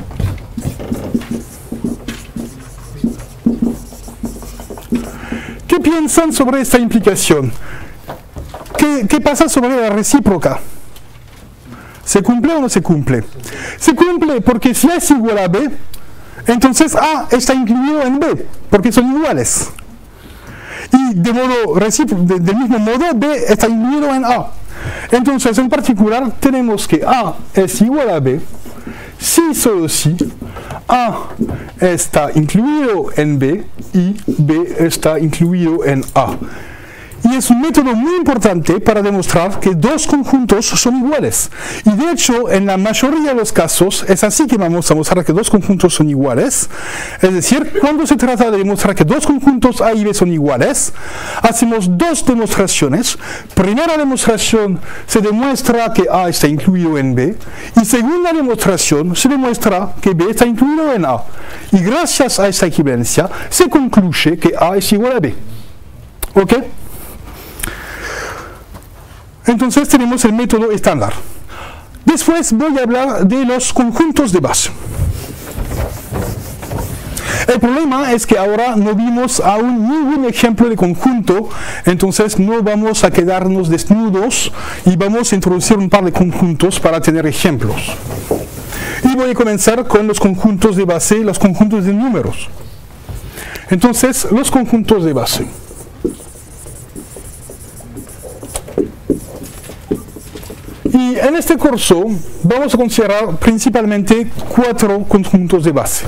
¿qué piensan sobre esta implicación? ¿Qué pasa sobre la recíproca? ¿Se cumple o no se cumple? Se cumple porque si A es igual a B, entonces A está incluido en B, porque son iguales. Y del mismo modo B está incluido en A. Entonces en particular tenemos que A es igual a B si solo si A está incluido en B y B está incluido en A. Y es un método muy importante para demostrar que dos conjuntos son iguales. Y de hecho, en la mayoría de los casos, es así que vamos a mostrar que dos conjuntos son iguales. Es decir, cuando se trata de demostrar que dos conjuntos A y B son iguales, hacemos dos demostraciones. Primera demostración, se demuestra que A está incluido en B. Y segunda demostración, se demuestra que B está incluido en A. Y gracias a esta equivalencia, se concluye que A es igual a B. ¿Ok? Entonces tenemos el método estándar. Después voy a hablar de los conjuntos de base. El problema es que ahora no vimos aún ningún ejemplo de conjunto, entonces no vamos a quedarnos desnudos y vamos a introducir un par de conjuntos para tener ejemplos. Y voy a comenzar con los conjuntos de base y los conjuntos de números. Entonces, los conjuntos de base. Y en este curso vamos a considerar principalmente 4 conjuntos de base.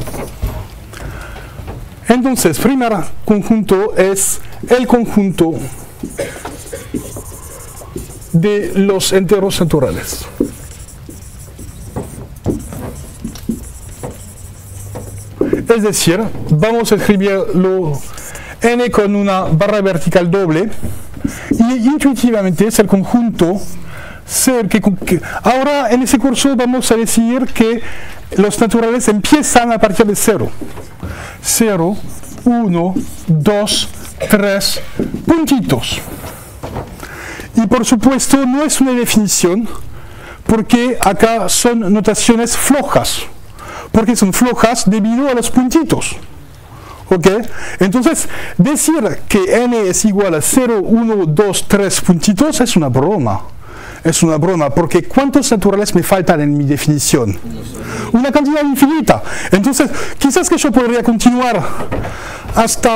Entonces, primer conjunto es el conjunto de los enteros naturales. Es decir, vamos a escribirlo n con una barra vertical doble y intuitivamente es el conjunto. Ahora en ese curso vamos a decir que los naturales empiezan a partir de 0. 0, 1, 2, 3, puntitos. Y por supuesto no es una definición, porque acá son notaciones flojas. Porque son flojas debido a los puntitos. ¿Ok? Entonces, decir que n es igual a 0, 1, 2, 3 puntitos es una broma. Es una broma, porque ¿cuántos naturales me faltan en mi definición? Una cantidad infinita. Entonces, quizás que yo podría continuar hasta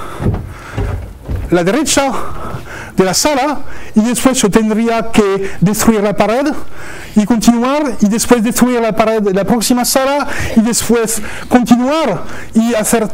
la derecha de la sala y después yo tendría que destruir la pared y continuar y después destruir la pared de la próxima sala y después continuar y hacer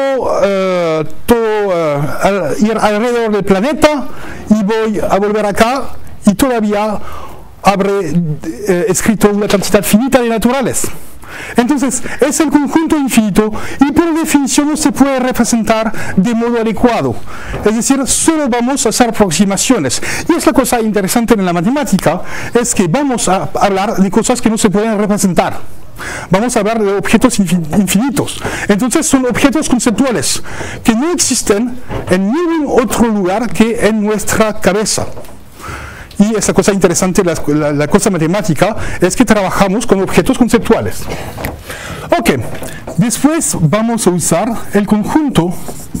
ir alrededor del planeta y voy a volver acá y todavía habré escrito una cantidad finita de naturales. Entonces, es el conjunto infinito y por definición no se puede representar de modo adecuado. Es decir, solo vamos a hacer aproximaciones. Y es la cosa interesante en la matemática, es que vamos a hablar de cosas que no se pueden representar. Vamos a hablar de objetos infinitos. Entonces son objetos conceptuales que no existen en ningún otro lugar que en nuestra cabeza. Y esa cosa interesante, la cosa matemática, es que trabajamos con objetos conceptuales. Ok, después vamos a usar el conjunto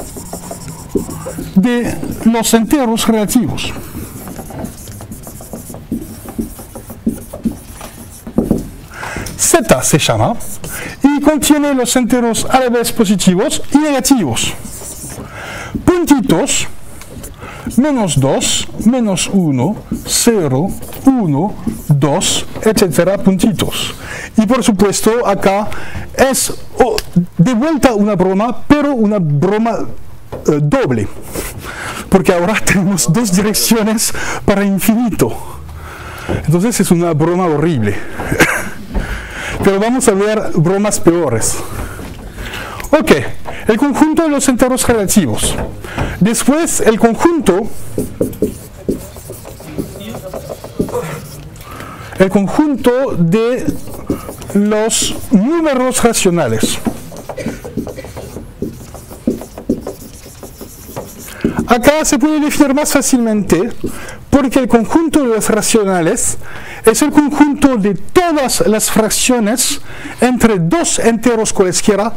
de los enteros relativos. Z se llama, y contiene los enteros a la vez positivos y negativos. Puntitos, menos 2, menos 1, 0, 1, 2, etcétera, puntitos. Y por supuesto, acá es de vuelta una broma, pero una broma doble. Porque ahora tenemos dos direcciones para infinito. Entonces es una broma horrible. Pero vamos a ver bromas peores. Ok, el conjunto de los enteros relativos. Después, el conjunto de los números racionales. Acá se puede definir más fácilmente porque el conjunto de los racionales es el conjunto de todas las fracciones entre dos enteros cualesquiera,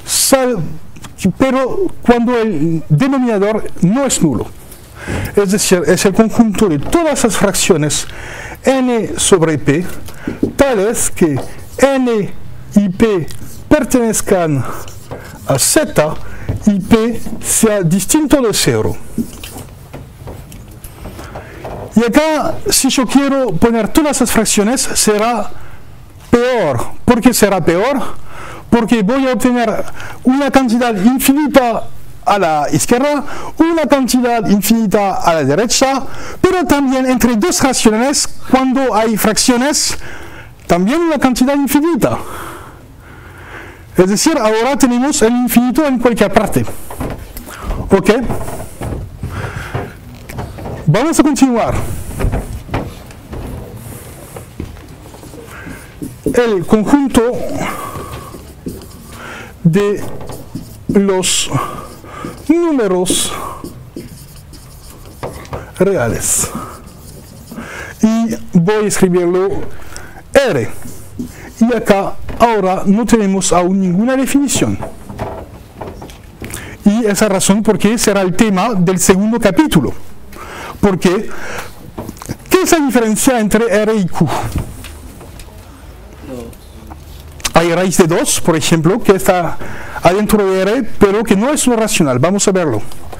pero cuando el denominador no es nulo. Es decir, es el conjunto de todas las fracciones n sobre p, tales que n y p pertenezcan a z y p sea distinto de 0. Y acá, si yo quiero poner todas las fracciones, será peor. ¿Por qué será peor? Porque voy a obtener una cantidad infinita a la izquierda, una cantidad infinita a la derecha, pero también entre dos racionales, cuando hay fracciones, también una cantidad infinita. Es decir, ahora tenemos el infinito en cualquier parte. ¿Ok? Vamos a continuar. El conjunto de los números reales. Y voy a escribirlo R. Y acá ahora no tenemos aún ninguna definición. Y esa razón porque será el tema del segundo capítulo. Porque, ¿qué es la diferencia entre R y Q? Hay raíz de 2, por ejemplo, que está adentro de R, pero que no es una racional. Vamos a verlo.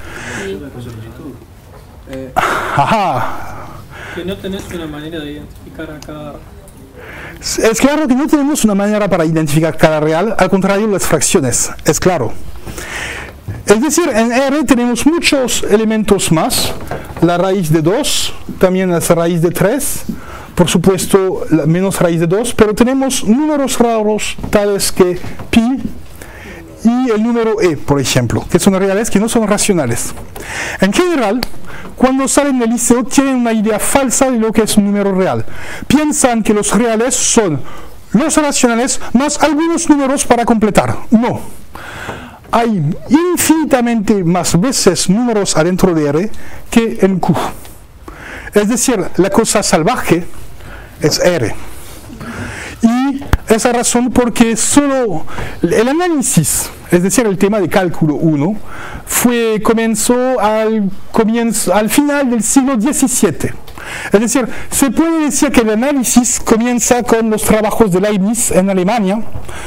Ajá. Que no tenés una manera de identificar a cada... Es claro que no tenemos una manera para identificar cada real, al contrario, las fracciones, es claro. Es decir, en R tenemos muchos elementos más, la raíz de 2, también la raíz de 3, por supuesto la menos raíz de 2, pero tenemos números raros tales que pi y el número e, por ejemplo, que son reales, que no son racionales. En general, cuando salen del liceo tienen una idea falsa de lo que es un número real. Piensan que los reales son los racionales más algunos números para completar. No. Hay infinitamente más veces números adentro de R que en Q. Es decir, la cosa salvaje es R. Y esa razón porque solo el análisis, es decir, el tema de cálculo 1, comenzó al final del siglo XVII. Es decir, se puede decir que el análisis comienza con los trabajos de Leibniz en Alemania,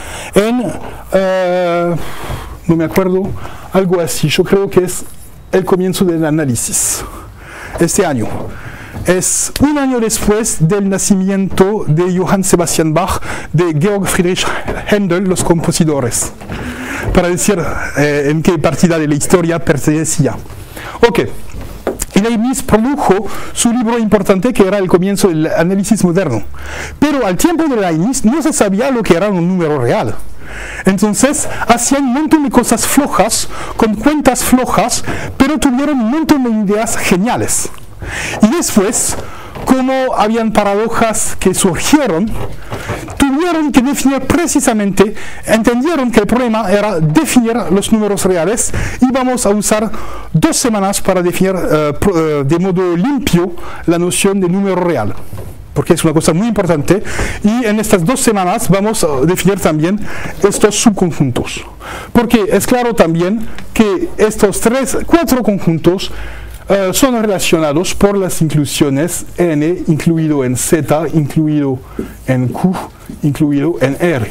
no me acuerdo, algo así, yo creo que es el comienzo del análisis, este año. Es un año después del nacimiento de Johann Sebastian Bach, de Georg Friedrich Händel, los compositores, para decir en qué partida de la historia pertenecía. Ok, y Leibniz produjo su libro importante que era el comienzo del análisis moderno, pero al tiempo de Leibniz no se sabía lo que era un número real. Entonces hacían un montón de cosas flojas, con cuentas flojas, pero tuvieron un montón de ideas geniales. Y después, como habían paradojas que surgieron, tuvieron que definir precisamente, entendieron que el problema era definir los números reales y vamos a usar 2 semanas para definir de modo limpio la noción de número real, porque es una cosa muy importante, y en estas 2 semanas vamos a definir también estos subconjuntos, porque es claro también que estos 4 conjuntos son relacionados por las inclusiones n, incluido en z, incluido en q, incluido en r.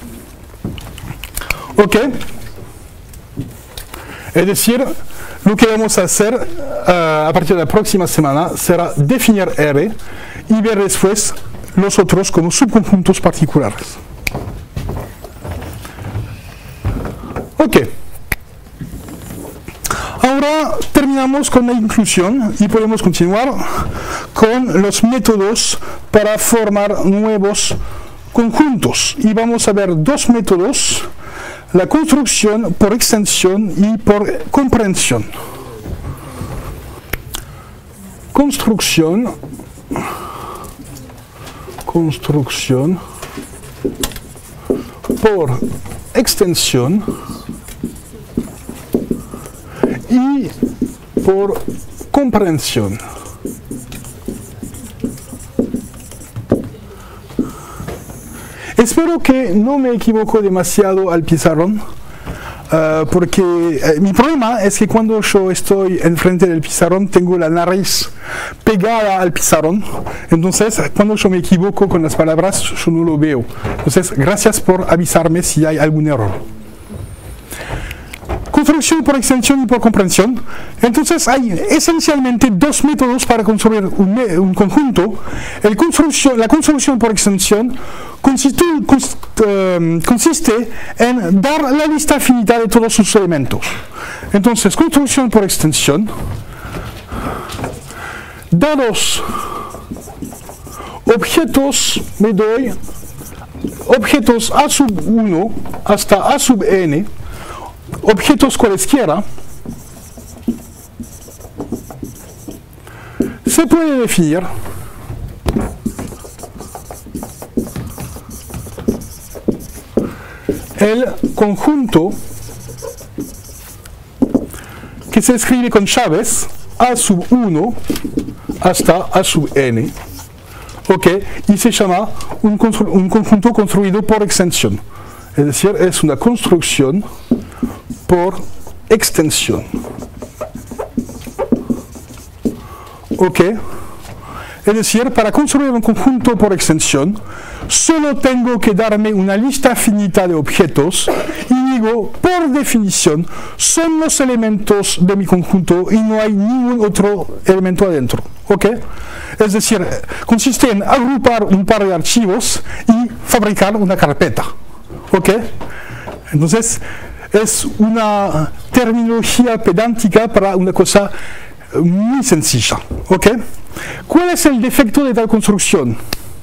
Ok, es decir, lo que vamos a hacer a partir de la próxima semana será definir R y ver después los otros como subconjuntos particulares. Ok. Ahora terminamos con la inclusión y podemos continuar con los métodos para formar nuevos conjuntos. Y vamos a ver 2 métodos: la construcción por extensión y por comprensión. Construcción por extensión y por comprensión. Espero que no me equivoco demasiado al pizarrón, porque mi problema es que cuando yo estoy enfrente del pizarrón tengo la nariz pegada al pizarrón, entonces cuando yo me equivoco con las palabras yo no lo veo. Entonces gracias por avisarme si hay algún error. Construcción por extensión y por comprensión. Entonces hay esencialmente 2 métodos para construir un conjunto. La construcción por extensión consiste en dar la lista finita de todos sus elementos. Entonces, construcción por extensión, dados objetos, me doy objetos a sub 1 hasta a sub n, objetos cualesquiera, se puede definir el conjunto que se escribe con llaves a sub 1 hasta a sub n, ok, y se llama un conjunto construido por extensión, es decir, es una construcción por extensión, ok. Es decir, para construir un conjunto por extensión, solo tengo que darme una lista finita de objetos y digo, por definición, son los elementos de mi conjunto y no hay ningún otro elemento adentro. ¿Ok? Es decir, consiste en agrupar un par de archivos y fabricar una carpeta. ¿Ok? Entonces, es una terminología pedántica para una cosa muy sencilla. ¿Ok? ¿Cuál es el defecto de tal construcción?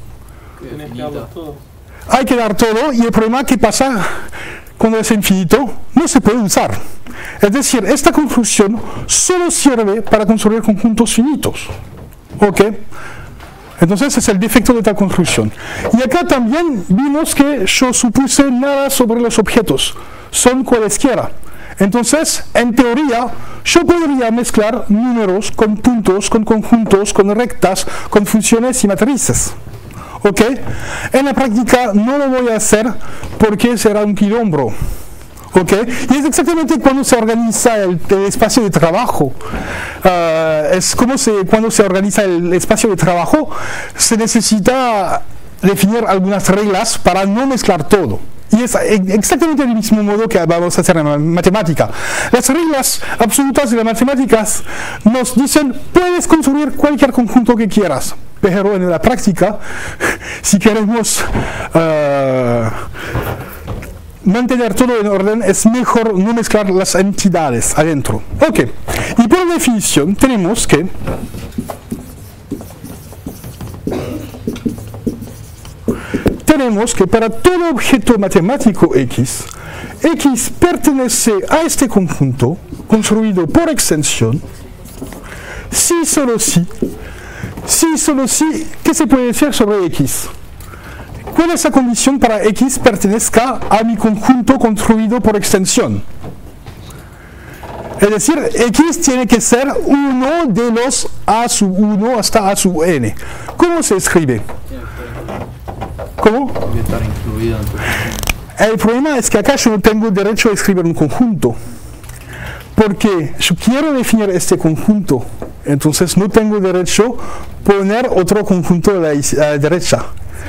Hay que dar todo y el problema que pasa cuando es infinito no se puede usar. Es decir, esta construcción solo sirve para construir conjuntos finitos. ¿Ok? Entonces es el defecto de tal construcción. Y acá también vimos que yo supuse nada sobre los objetos. Son cualesquiera. Entonces, en teoría, yo podría mezclar números con puntos, con conjuntos, con rectas, con funciones y matrices. ¿Ok? En la práctica no lo voy a hacer porque será un quilombo. ¿Ok? Y es exactamente cuando se organiza el espacio de trabajo. Es como cuando se organiza el espacio de trabajo, se necesita definir algunas reglas para no mezclar todo. Y es exactamente del mismo modo que vamos a hacer en la matemática. Las reglas absolutas de las matemáticas nos dicen, puedes construir cualquier conjunto que quieras, pero en la práctica, si queremos mantener todo en orden, es mejor no mezclar las entidades adentro. Ok, y por definición tenemos que para todo objeto matemático X, X pertenece a este conjunto construido por extensión, si solo si, ¿qué se puede decir sobre X? ¿Cuál es la condición para X pertenezca a mi conjunto construido por extensión? Es decir, X tiene que ser uno de los A sub 1 hasta A sub n. ¿Cómo se escribe? ¿Cómo? Debe estar incluido en tu conjunto. El problema es que acá yo no tengo derecho a escribir un conjunto, porque yo quiero definir este conjunto, entonces no tengo derecho a poner otro conjunto a la derecha.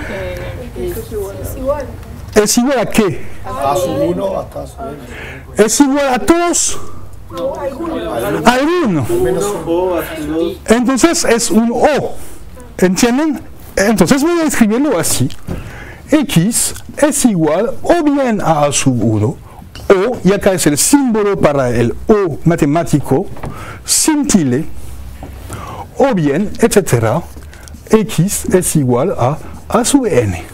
¿Es igual a qué? A sub 1 hasta A sub n. ¿Es igual a todos? Alguno. Entonces es un O. ¿Entienden? Entonces voy a escribirlo así. X es igual o bien a sub 1, o, y acá es el símbolo para el O matemático, sin tilde, o bien, etcétera, X es igual a sub n.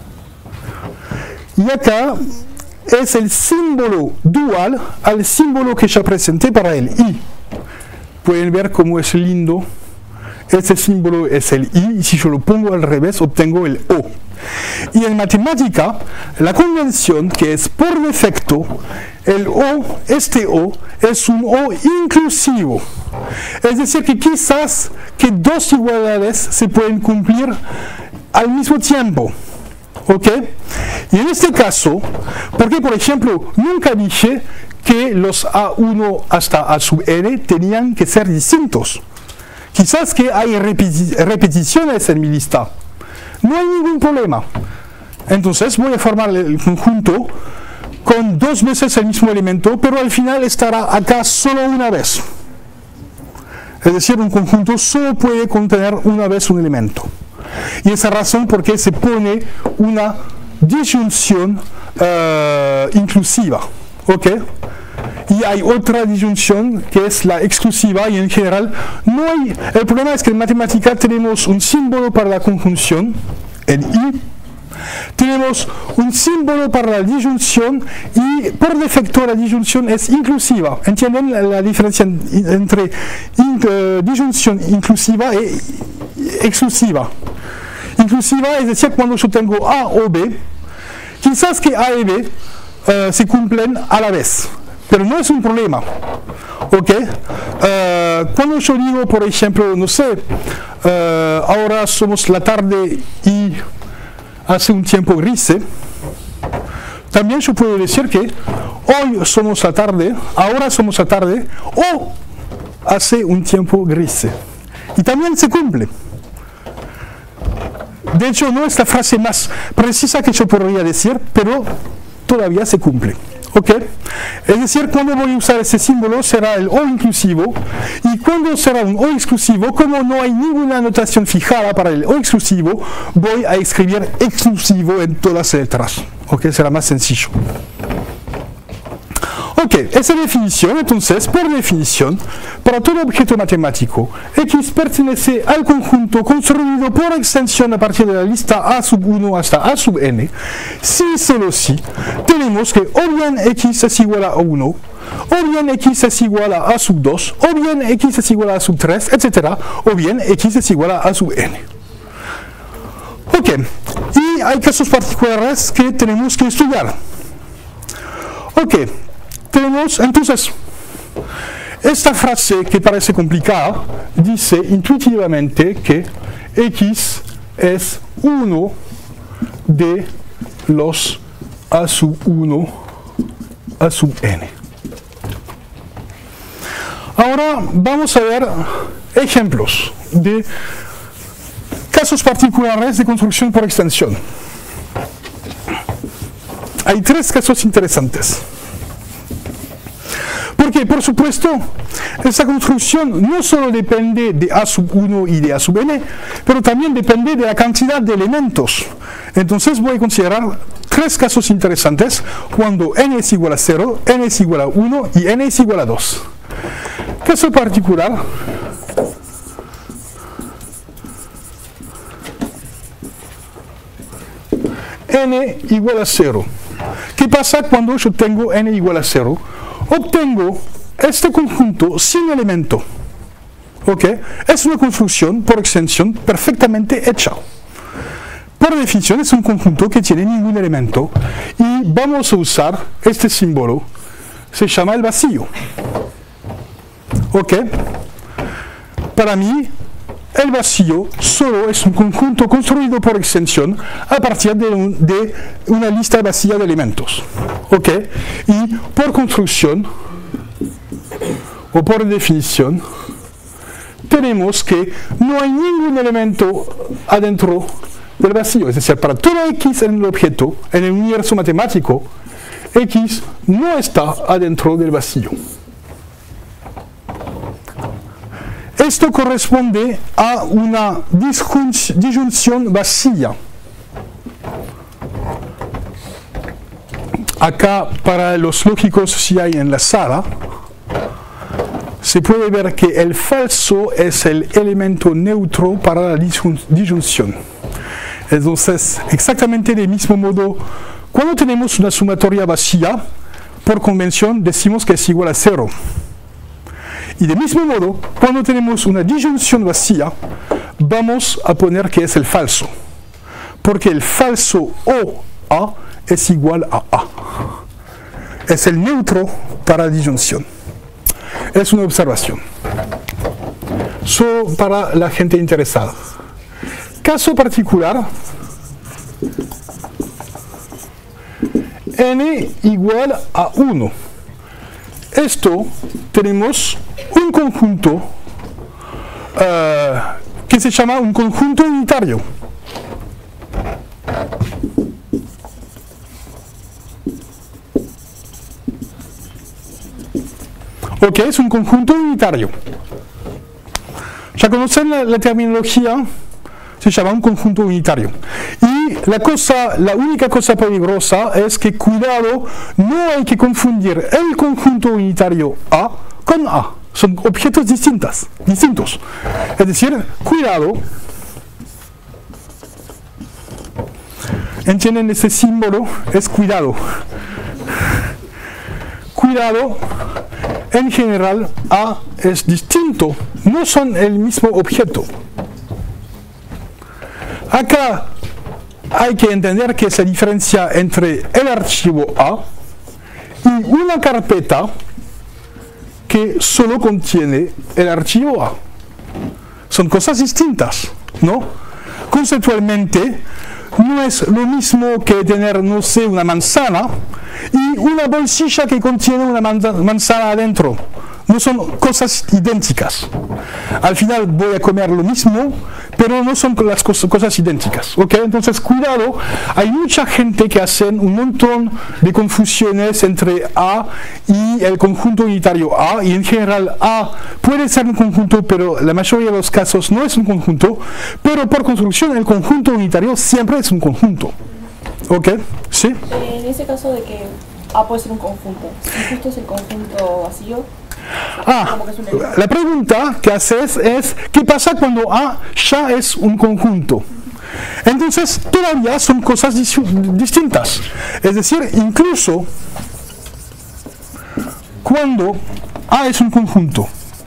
Y acá es el símbolo dual al símbolo que ya presenté para el I. Pueden ver cómo es lindo. Este símbolo es el I, y si yo lo pongo al revés, obtengo el O. Y en matemática, la convención, que es por defecto, el O, este O, es un O inclusivo. Es decir, que quizás que dos igualdades se pueden cumplir al mismo tiempo. ¿Ok? Y en este caso, porque por ejemplo, nunca dije que los A1 hasta A sub n tenían que ser distintos. Quizás que hay repeticiones en mi lista. No hay ningún problema. Entonces voy a formar el conjunto con dos veces el mismo elemento, pero al final estará acá solo una vez. Es decir, un conjunto solo puede contener una vez un elemento. Y esa razón porque se pone una disyunción inclusiva, ¿ok? Y hay otra disyunción que es la exclusiva y en general no hay... El problema es que en matemática tenemos un símbolo para la conjunción, el I, tenemos un símbolo para la disyunción y por defecto la disyunción es inclusiva. ¿Entienden la diferencia entre disyunción inclusiva e exclusiva? Inclusiva es decir, cuando yo tengo A o B, quizás que A y B se cumplen a la vez, pero no es un problema. ¿Ok? Cuando yo digo, por ejemplo, no sé, ahora somos la tarde y hace un tiempo gris, también yo puedo decir que hoy somos la tarde, ahora somos la tarde, o hace un tiempo gris. Y también se cumple. De hecho, no es la frase más precisa que yo podría decir, pero todavía se cumple. ¿Ok? Es decir, cuando voy a usar ese símbolo será el O inclusivo, y cuando será un O exclusivo, como no hay ninguna notación fijada para el O exclusivo, voy a escribir exclusivo en todas las letras. ¿Ok? Será más sencillo. Ok, esa definición, entonces, por definición, para todo objeto matemático, X pertenece al conjunto construido por extensión a partir de la lista A sub 1 hasta A sub n, si solo si tenemos que o bien X es igual a 1, o bien X es igual a sub 2, o bien X es igual a sub 3, etc., o bien X es igual a sub n. Ok, y hay casos particulares que tenemos que estudiar. Ok. Tenemos, entonces, esta frase que parece complicada, dice intuitivamente que X es uno de los A sub 1 A sub n. Ahora vamos a ver ejemplos de casos particulares de construcción por extensión. Hay tres casos interesantes. Porque, por supuesto, esta construcción no solo depende de A sub 1 y de A sub n, pero también depende de la cantidad de elementos. Entonces voy a considerar tres casos interesantes cuando n es igual a 0, n es igual a 1 y n es igual a 2. Caso particular. N igual a 0. ¿Qué pasa cuando yo tengo n igual a 0? Obtengo este conjunto sin elemento. ¿Ok? Es una construcción por extensión perfectamente hecha. Por definición es un conjunto que tiene ningún elemento y vamos a usar este símbolo. Se llama el vacío. ¿Ok? Para mí, el vacío solo es un conjunto construido por extensión a partir de una lista vacía de elementos. ¿Ok? Y por construcción, o por definición, tenemos que no hay ningún elemento adentro del vacío. Es decir, para todo X en el objeto, en el universo matemático, X no está adentro del vacío. Esto corresponde a una disyunción vacía. Acá, para los lógicos, si hay en la sala, se puede ver que el falso es el elemento neutro para la disyunción. Entonces, exactamente del mismo modo, cuando tenemos una sumatoria vacía, por convención decimos que es igual a 0. Y del mismo modo, cuando tenemos una disyunción vacía, vamos a poner que es el falso. Porque el falso o A es igual a A. Es el neutro para la disyunción. Es una observación. Solo para la gente interesada. Caso particular. N igual a 1. Esto tenemos un conjunto que se llama un conjunto unitario. Ok, es un conjunto unitario. ¿Ya conocen la terminología se llama un conjunto unitario. Y la única cosa peligrosa es que, cuidado, no hay que confundir el conjunto unitario A con A. Son objetos distintos. Es decir, cuidado. ¿Entienden ese símbolo? Es cuidado. Cuidado, en general, A es distinto. No son el mismo objeto. Acá hay que entender que es la diferencia entre el archivo A y una carpeta que solo contiene el archivo A. Son cosas distintas, ¿no? Conceptualmente, no es lo mismo que tener, no sé, una manzana y una bolsilla que contiene una manzana adentro. No son cosas idénticas. Al final voy a comer lo mismo, pero no son las cosas idénticas. ¿Okay? Entonces, cuidado, hay mucha gente que hace un montón de confusiones entre A y el conjunto unitario A, y en general A puede ser un conjunto, pero la mayoría de los casos no es un conjunto, pero por construcción el conjunto unitario siempre es un conjunto. ¿Ok? ¿Sí? En ese caso de que A puede ser un conjunto, si justo es el conjunto vacío. La pregunta que haces es, ¿qué pasa cuando A ya es un conjunto? Entonces, todavía son cosas distintas. Es decir, incluso cuando A es un conjunto,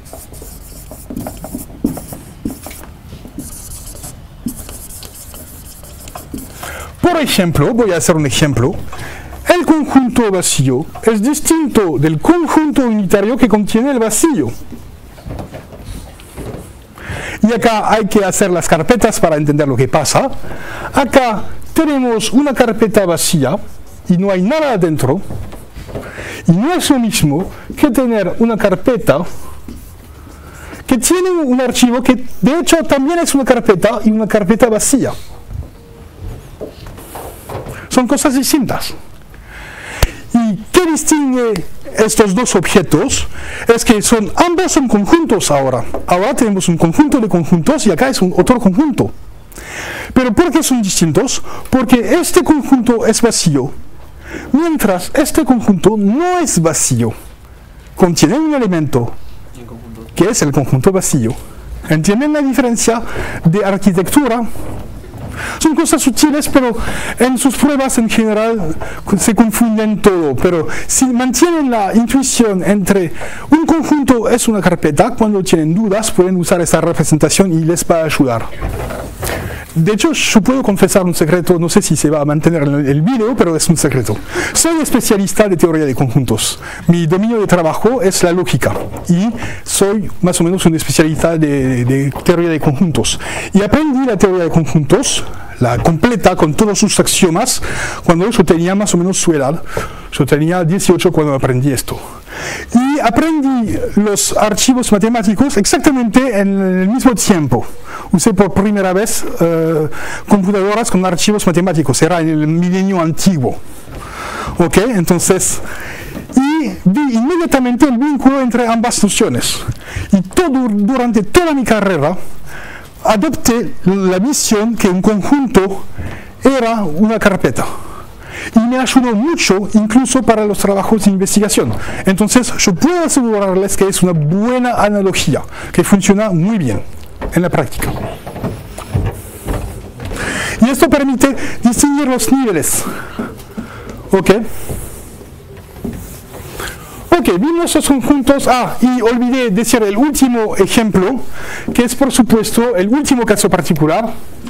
por ejemplo, voy a hacer un ejemplo. El conjunto vacío es distinto del conjunto unitario que contiene el vacío. Y acá hay que hacer las carpetas para entender lo que pasa. Acá tenemos una carpeta vacía y no hay nada adentro. Y no es lo mismo que tener una carpeta que tiene un archivo que de hecho también es una carpeta y una carpeta vacía. Son cosas distintas. ¿Y qué distingue estos dos objetos? Es que ambos son conjuntos ahora. Ahora tenemos un conjunto de conjuntos y acá es otro conjunto. ¿Pero por qué son distintos? Porque este conjunto es vacío, mientras este conjunto no es vacío. Contiene un elemento, que es el conjunto vacío. ¿Entienden la diferencia de arquitectura? Son cosas sutiles, pero en sus pruebas en general se confunden todo. Pero si mantienen la intuición entre un conjunto es una carpeta, cuando tienen dudas pueden usar esa representación y les va a ayudar. De hecho, yo puedo confesar un secreto, no sé si se va a mantener en el video, pero es un secreto. Soy especialista de teoría de conjuntos. Mi dominio de trabajo es la lógica y soy más o menos un especialista de teoría de conjuntos. Y aprendí la teoría de conjuntos, la completa con todos sus axiomas, cuando yo tenía más o menos su edad. Yo tenía 18 cuando aprendí esto. Y aprendí los archivos matemáticos exactamente en el mismo tiempo. Usé por primera vez computadoras con archivos matemáticos, era en el milenio antiguo. ¿Ok? Entonces, y vi inmediatamente el vínculo entre ambas nociones. Y durante toda mi carrera, adopté la visión que un conjunto era una carpeta. Y me ayudó mucho incluso para los trabajos de investigación. Entonces yo puedo asegurarles que es una buena analogía, que funciona muy bien en la práctica. Y esto permite distinguir los niveles. ¿Ok? Ok, vimos los conjuntos. Y olvidé decir el último ejemplo, que es por supuesto el último caso particular.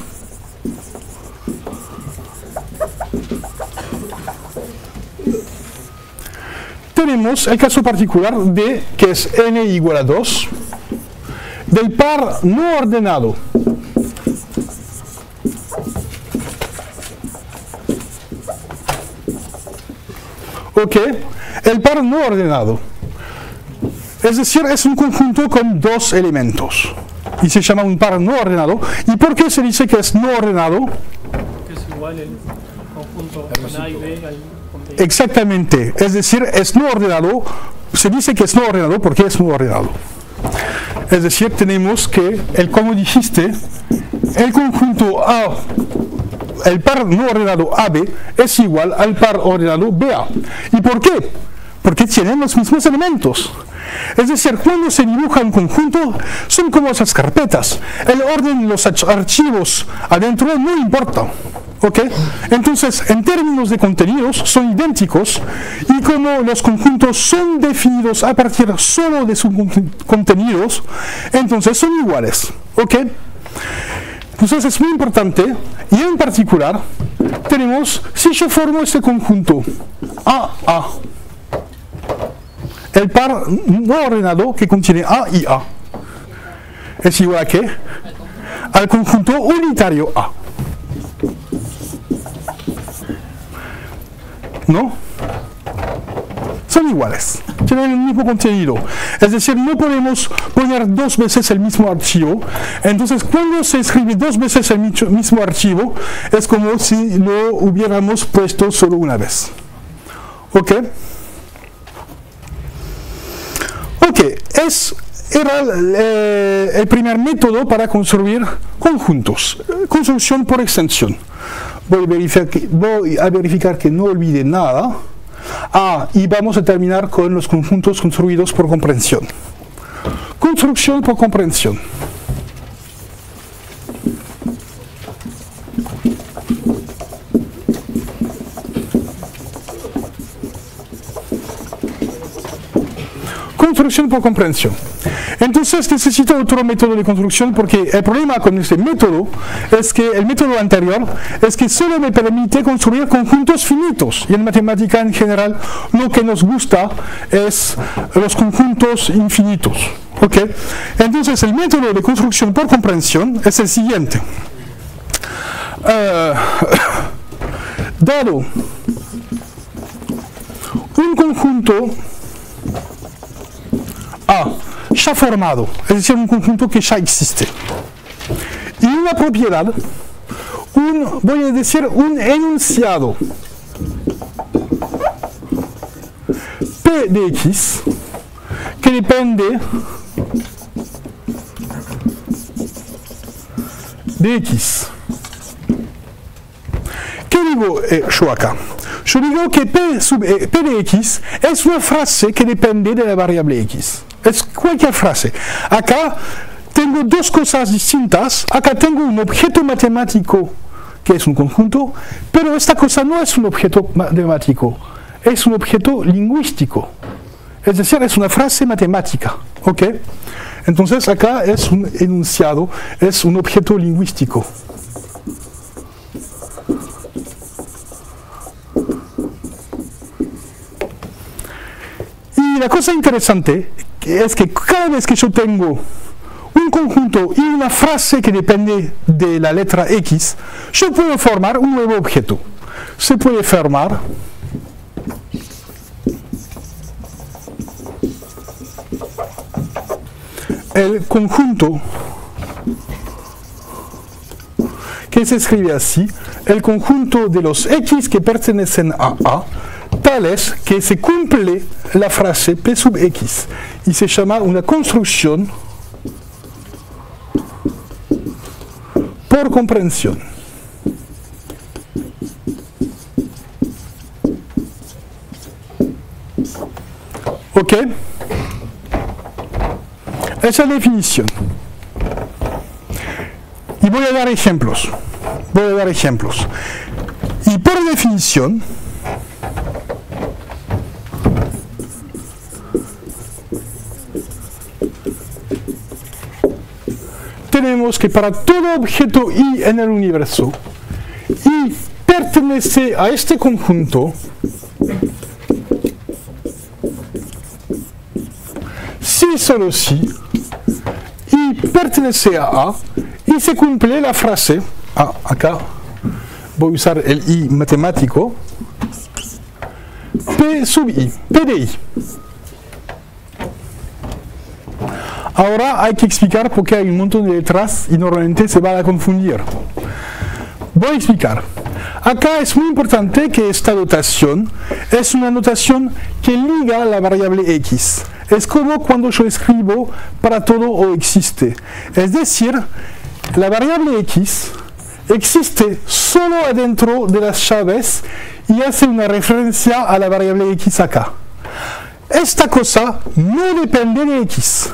Tenemos el caso particular de que es n igual a 2 del par no ordenado. Ok, el par no ordenado. Es decir, es un conjunto con dos elementos. Y se llama un par no ordenado. ¿Y por qué se dice que es no ordenado? Que es igual el conjunto con A y B al con B. Exactamente. Es decir, es no ordenado. Se dice que es no ordenado porque es no ordenado. Es decir, tenemos que, como dijiste, el conjunto A, el par no ordenado AB es igual al par ordenado BA. ¿Y por qué? Porque tienen los mismos elementos. Es decir, cuando se dibuja un conjunto, son como esas carpetas. El orden de los archivos adentro no importa. ¿Ok? Entonces, en términos de contenidos, son idénticos, y como los conjuntos son definidos a partir solo de sus contenidos, entonces son iguales. ¿Ok? Entonces es muy importante, y en particular, tenemos, si yo formo este conjunto AA, el par no ordenado que contiene A y A es igual a ¿qué? Al conjunto unitario A. ¿No? Son iguales, tienen el mismo contenido. Es decir, no podemos poner dos veces el mismo archivo. Entonces, cuando se escribe dos veces el mismo archivo, es como si lo hubiéramos puesto solo una vez. ¿Ok? Ok, era el primer método para construir conjuntos. Construcción por extensión. Voy a verificar que no olvide nada. Y vamos a terminar con los conjuntos construidos por comprensión. Construcción por comprensión. Construcción por comprensión. Entonces necesito otro método de construcción, porque el problema con este método es que el método anterior es que solo me permite construir conjuntos finitos, y en matemática en general lo que nos gusta es los conjuntos infinitos. ¿Ok? Entonces el método de construcción por comprensión es el siguiente. Dado un conjunto A ya formado, es decir, un conjunto que ya existe, y una propiedad, voy a decir un enunciado P de X que depende de X. ¿Qué digo yo acá? Yo digo que P de X es una frase que depende de la variable X. Es cualquier frase. Acá tengo dos cosas distintas. Acá tengo un objeto matemático que es un conjunto, pero esta cosa no es un objeto matemático, es un objeto lingüístico. Es decir, es una frase matemática. ¿Ok? Entonces acá es un enunciado, es un objeto lingüístico. Y la cosa interesante es que cada vez que yo tengo un conjunto y una frase que depende de la letra X, yo puedo formar un nuevo objeto. Se puede formar el conjunto que se escribe así, el conjunto de los X que pertenecen a A, tales que se cumple la frase P sub X, y se llama una construcción por comprensión. ¿Ok? Esa es la definición. Y voy a dar ejemplos. Y por definición, tenemos que para todo objeto I en el universo, I pertenece a este conjunto si solo si I pertenece a A y se cumple la frase, acá voy a usar el I matemático, P sub I, P de I. Ahora hay que explicar por qué hay un montón de letras y normalmente se van a confundir. Voy a explicar. Acá es muy importante que esta notación es una notación que liga la variable X. Es como cuando yo escribo para todo o existe. Es decir, la variable x existe solo adentro de las llaves y hace una referencia a la variable x acá. Esta cosa no depende de x.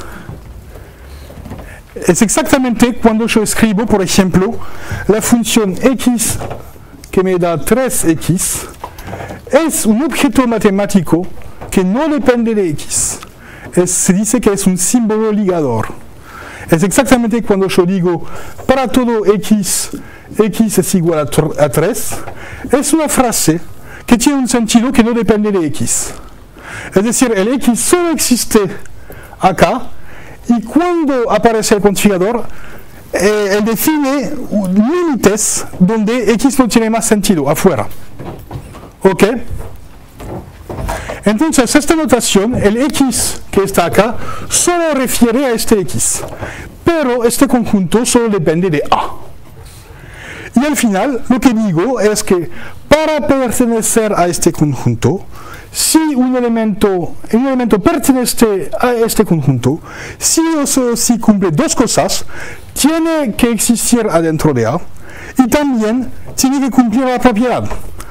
Es exactamente cuando yo escribo, por ejemplo, la función x que me da 3x, es un objeto matemático que no depende de x. Se dice que es un símbolo ligador. Es exactamente cuando yo digo, para todo x, x es igual a 3, es una frase que tiene un sentido que no depende de x. Es decir, el x solo existe acá, y cuando aparece el cuantificador, él define límites donde x no tiene más sentido, afuera. ¿Ok? Entonces, esta notación, el x que está acá, solo refiere a este x. Pero este conjunto solo depende de A. Y al final, lo que digo es que para pertenecer a este conjunto, si un elemento pertenece a este conjunto, sí o sí cumple dos cosas, tiene que existir adentro de A y también tiene que cumplir la propiedad.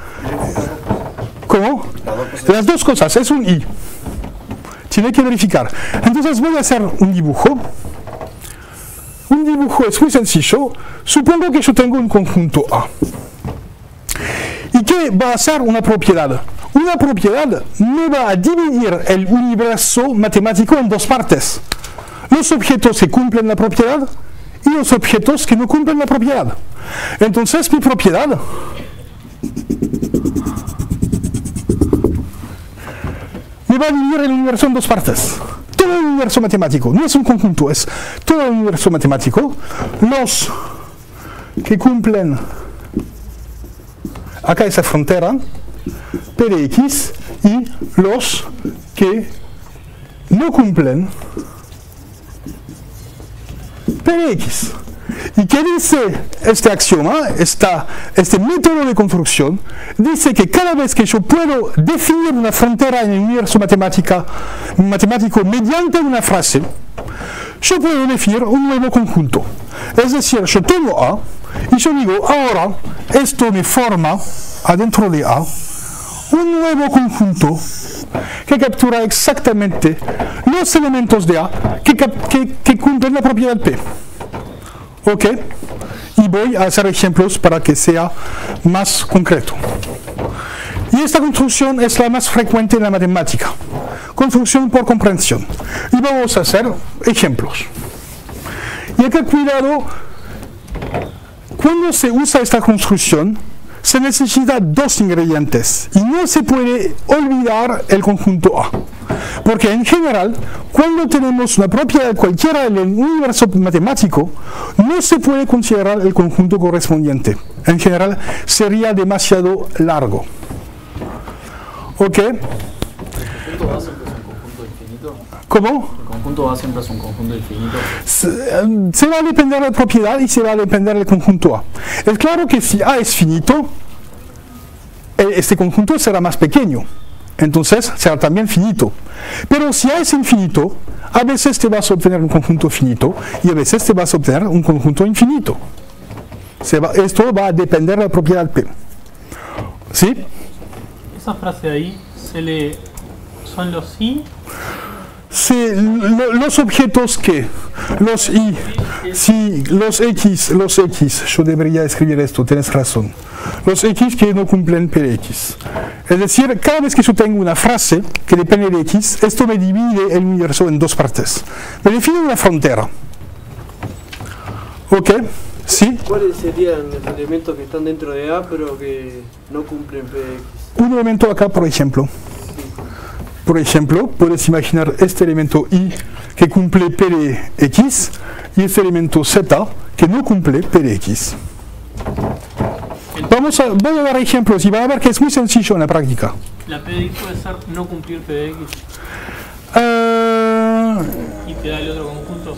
¿Cómo? Las dos cosas, es un i. Tiene que verificar. Entonces voy a hacer un dibujo. Un dibujo es muy sencillo. Supongo que yo tengo un conjunto A. ¿Y qué va a hacer una propiedad? Una propiedad me va a dividir el universo matemático en dos partes. Los objetos que cumplen la propiedad y los objetos que no cumplen la propiedad. Entonces mi propiedad me va a dividir el universo en dos partes. Todo el universo matemático, no es un conjunto, es todo el universo matemático. Los que cumplen acá esa frontera, P de x, y los que no cumplen P de x. ¿Y qué dice este axioma, este método de construcción? Dice que cada vez que yo puedo definir una frontera en el universo matemático mediante una frase, yo puedo definir un nuevo conjunto. Es decir, yo tengo A y yo digo, ahora esto me forma adentro de A un nuevo conjunto que captura exactamente los elementos de A que cumplen la propiedad P. ¿Ok? Y voy a hacer ejemplos para que sea más concreto. Y esta construcción es la más frecuente en la matemática. Construcción por comprensión. Y vamos a hacer ejemplos. Y acá cuidado, cuando se usa esta construcción, se necesitan dos ingredientes. Y no se puede olvidar el conjunto A. Porque en general, cuando tenemos una propiedad cualquiera en el universo matemático, no se puede considerar el conjunto correspondiente. En general, sería demasiado largo. ¿Ok? ¿El conjunto A siempre es un conjunto infinito? ¿Cómo? ¿El conjunto A siempre es un conjunto infinito? Se va a depender de la propiedad y se va a depender del conjunto A. Es claro que si A es finito, este conjunto será más pequeño. Entonces será también finito. Pero si A es infinito, a veces te vas a obtener un conjunto finito y a veces te vas a obtener un conjunto infinito. Esto va a depender de la propiedad P. ¿Sí? Esa frase ahí se lee, ¿son los i? Sí, los objetos que, los i, sí, los x, yo debería escribir esto, tienes razón. Los x que no cumplen P de x. Es decir, cada vez que yo tengo una frase que depende de x, esto me divide el universo en dos partes. Me define una frontera. ¿Ok? ¿Sí? ¿Cuáles serían los elementos que están dentro de A pero que no cumplen P de x? Un elemento acá, por ejemplo. Por ejemplo, puedes imaginar este elemento i que cumple P de x y este elemento z que no cumple P de x. Voy a dar ejemplos y van a ver que es muy sencillo en la práctica. La P de x puede ser no cumplir P de x. Y te da el otro conjunto.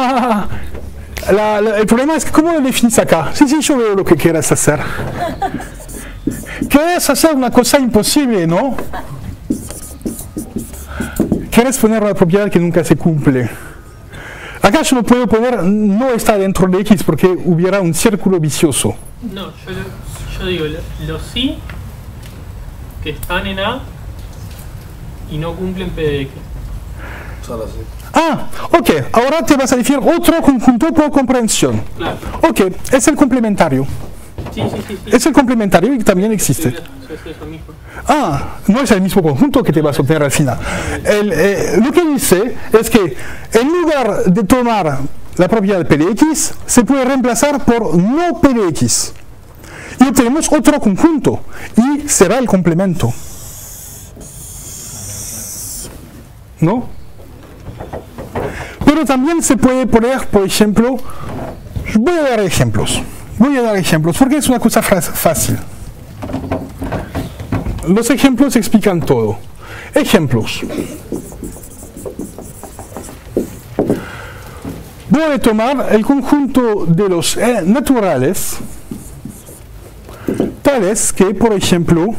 El problema es que ¿cómo lo definís acá? Sí, yo veo lo que quieres hacer. Quieres hacer una cosa imposible, ¿no? Quieres poner una propiedad que nunca se cumple. Acá yo no puedo poner no está dentro de X porque hubiera un círculo vicioso. No, yo digo, los sí que están en A y no cumplen P de X. Solo así. Ah, ok, ahora te vas a decir otro conjunto por comprensión. Claro. Ok, es el complementario. Sí. Es el complementario y también existe. Es eso mismo. Ah, no es el mismo conjunto que te vas a obtener al final. Lo que dice es que en lugar de tomar la propiedad P de X, se puede reemplazar por no P de X. Y obtenemos otro conjunto y será el complemento. ¿No? Pero también se puede poner, por ejemplo, voy a dar ejemplos porque es una cosa fácil. Los ejemplos explican todo. Ejemplos. Voy a tomar el conjunto de los naturales, tales que, por ejemplo,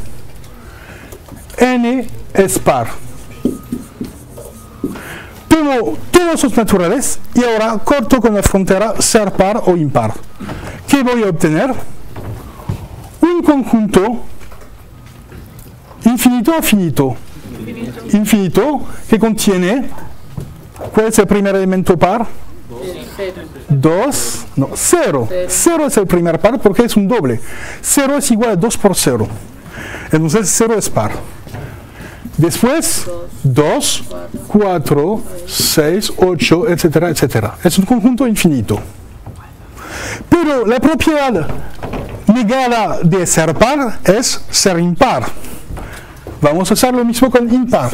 n es par. Tomo todos los naturales y ahora corto con la frontera ser par o impar. ¿Qué voy a obtener? Un conjunto infinito o finito. Infinito que contiene, ¿cuál es el primer elemento par? 2, no, 0. 0 es el primer par porque es un doble. 0 es igual a 2 por 0. Entonces 0 es par. Después 2, 4, 6, 8, etcétera, etcétera. Es un conjunto infinito. Pero la propiedad negada de ser par es ser impar. Vamos a hacer lo mismo con impar.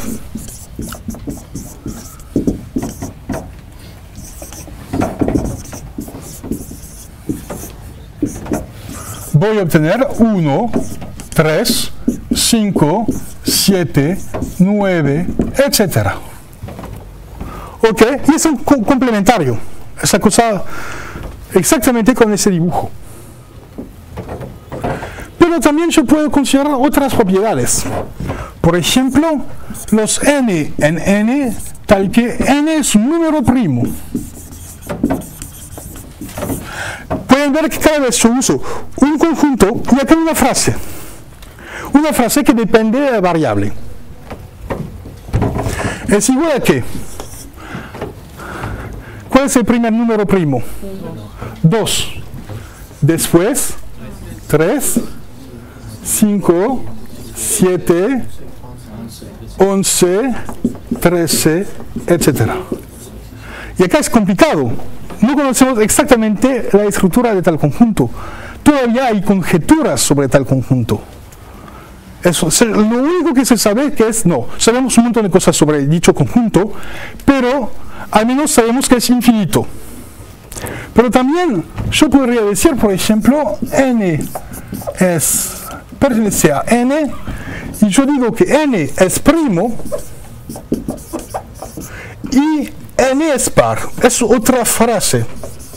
Voy a obtener 1, 3, 5, 7, 9, etc. ¿Ok? Y es un complementario. Esa cosa exactamente con ese dibujo. Pero también yo puedo considerar otras propiedades. Por ejemplo, los n en n, tal que n es un número primo. Pueden ver que cada vez yo uso un conjunto y acá una frase. Una frase que depende de la variable. Es igual a qué. ¿Cuál es el primer número primo? 2. Después, 3, 5, 7, 11, 13, etc. Y acá es complicado. No conocemos exactamente la estructura de tal conjunto. Todavía hay conjeturas sobre tal conjunto. Lo único que se sabe que es, no, sabemos un montón de cosas sobre dicho conjunto, pero al menos sabemos que es infinito. Pero también yo podría decir, por ejemplo, n pertenece a n, y yo digo que n es primo, y n es par. Es otra frase.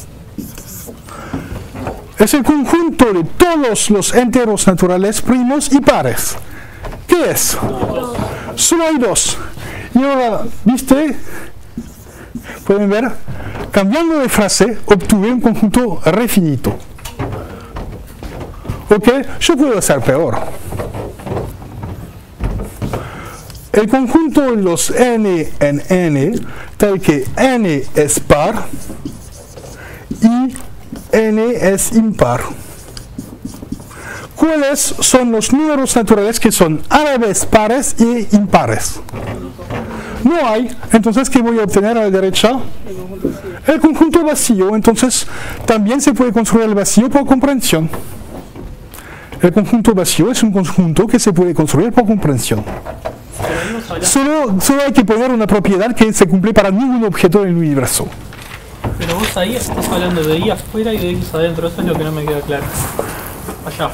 Es el conjunto de todos los enteros naturales primos y pares. ¿Qué es? Solo hay 2. Y ahora, ¿viste? Pueden ver, cambiando de frase, obtuve un conjunto refinito. ¿Ok? Yo puedo hacer peor. El conjunto de los n en n, tal que n es par y n es impar. ¿Cuáles son los números naturales que son a la vez pares y impares? No hay, entonces ¿qué voy a obtener a la derecha? El conjunto vacío. Entonces también se puede construir el vacío por comprensión. El conjunto vacío es un conjunto que se puede construir por comprensión. Solo hay que poner una propiedad que se cumple para ningún objeto del universo. Pero vos ahí estás hablando de I afuera y de X adentro, eso es lo que no me queda claro. Allá.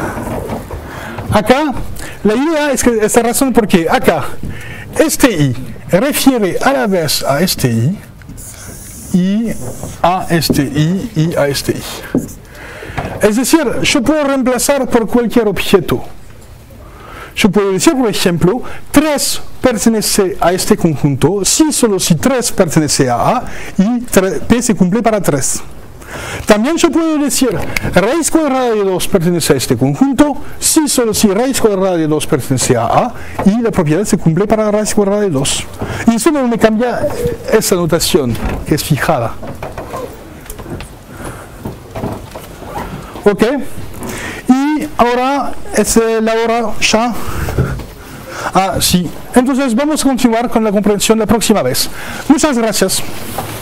Acá, la idea es que esta razón porque acá, este I refiere a la vez a este I, y a este I y a este I. Es decir, yo puedo reemplazar por cualquier objeto. yo puedo decir, por ejemplo, 3 pertenece a este conjunto, solo si 3 pertenece a A y P se cumple para 3. También yo puedo decir, raíz cuadrada de 2 pertenece a este conjunto, solo si raíz cuadrada de 2 pertenece a A y la propiedad se cumple para raíz cuadrada de 2. Y eso no me cambia esa notación, que es fijada. Ok, y ahora es la hora ya. Sí, entonces vamos a continuar con la comprensión la próxima vez. Muchas gracias.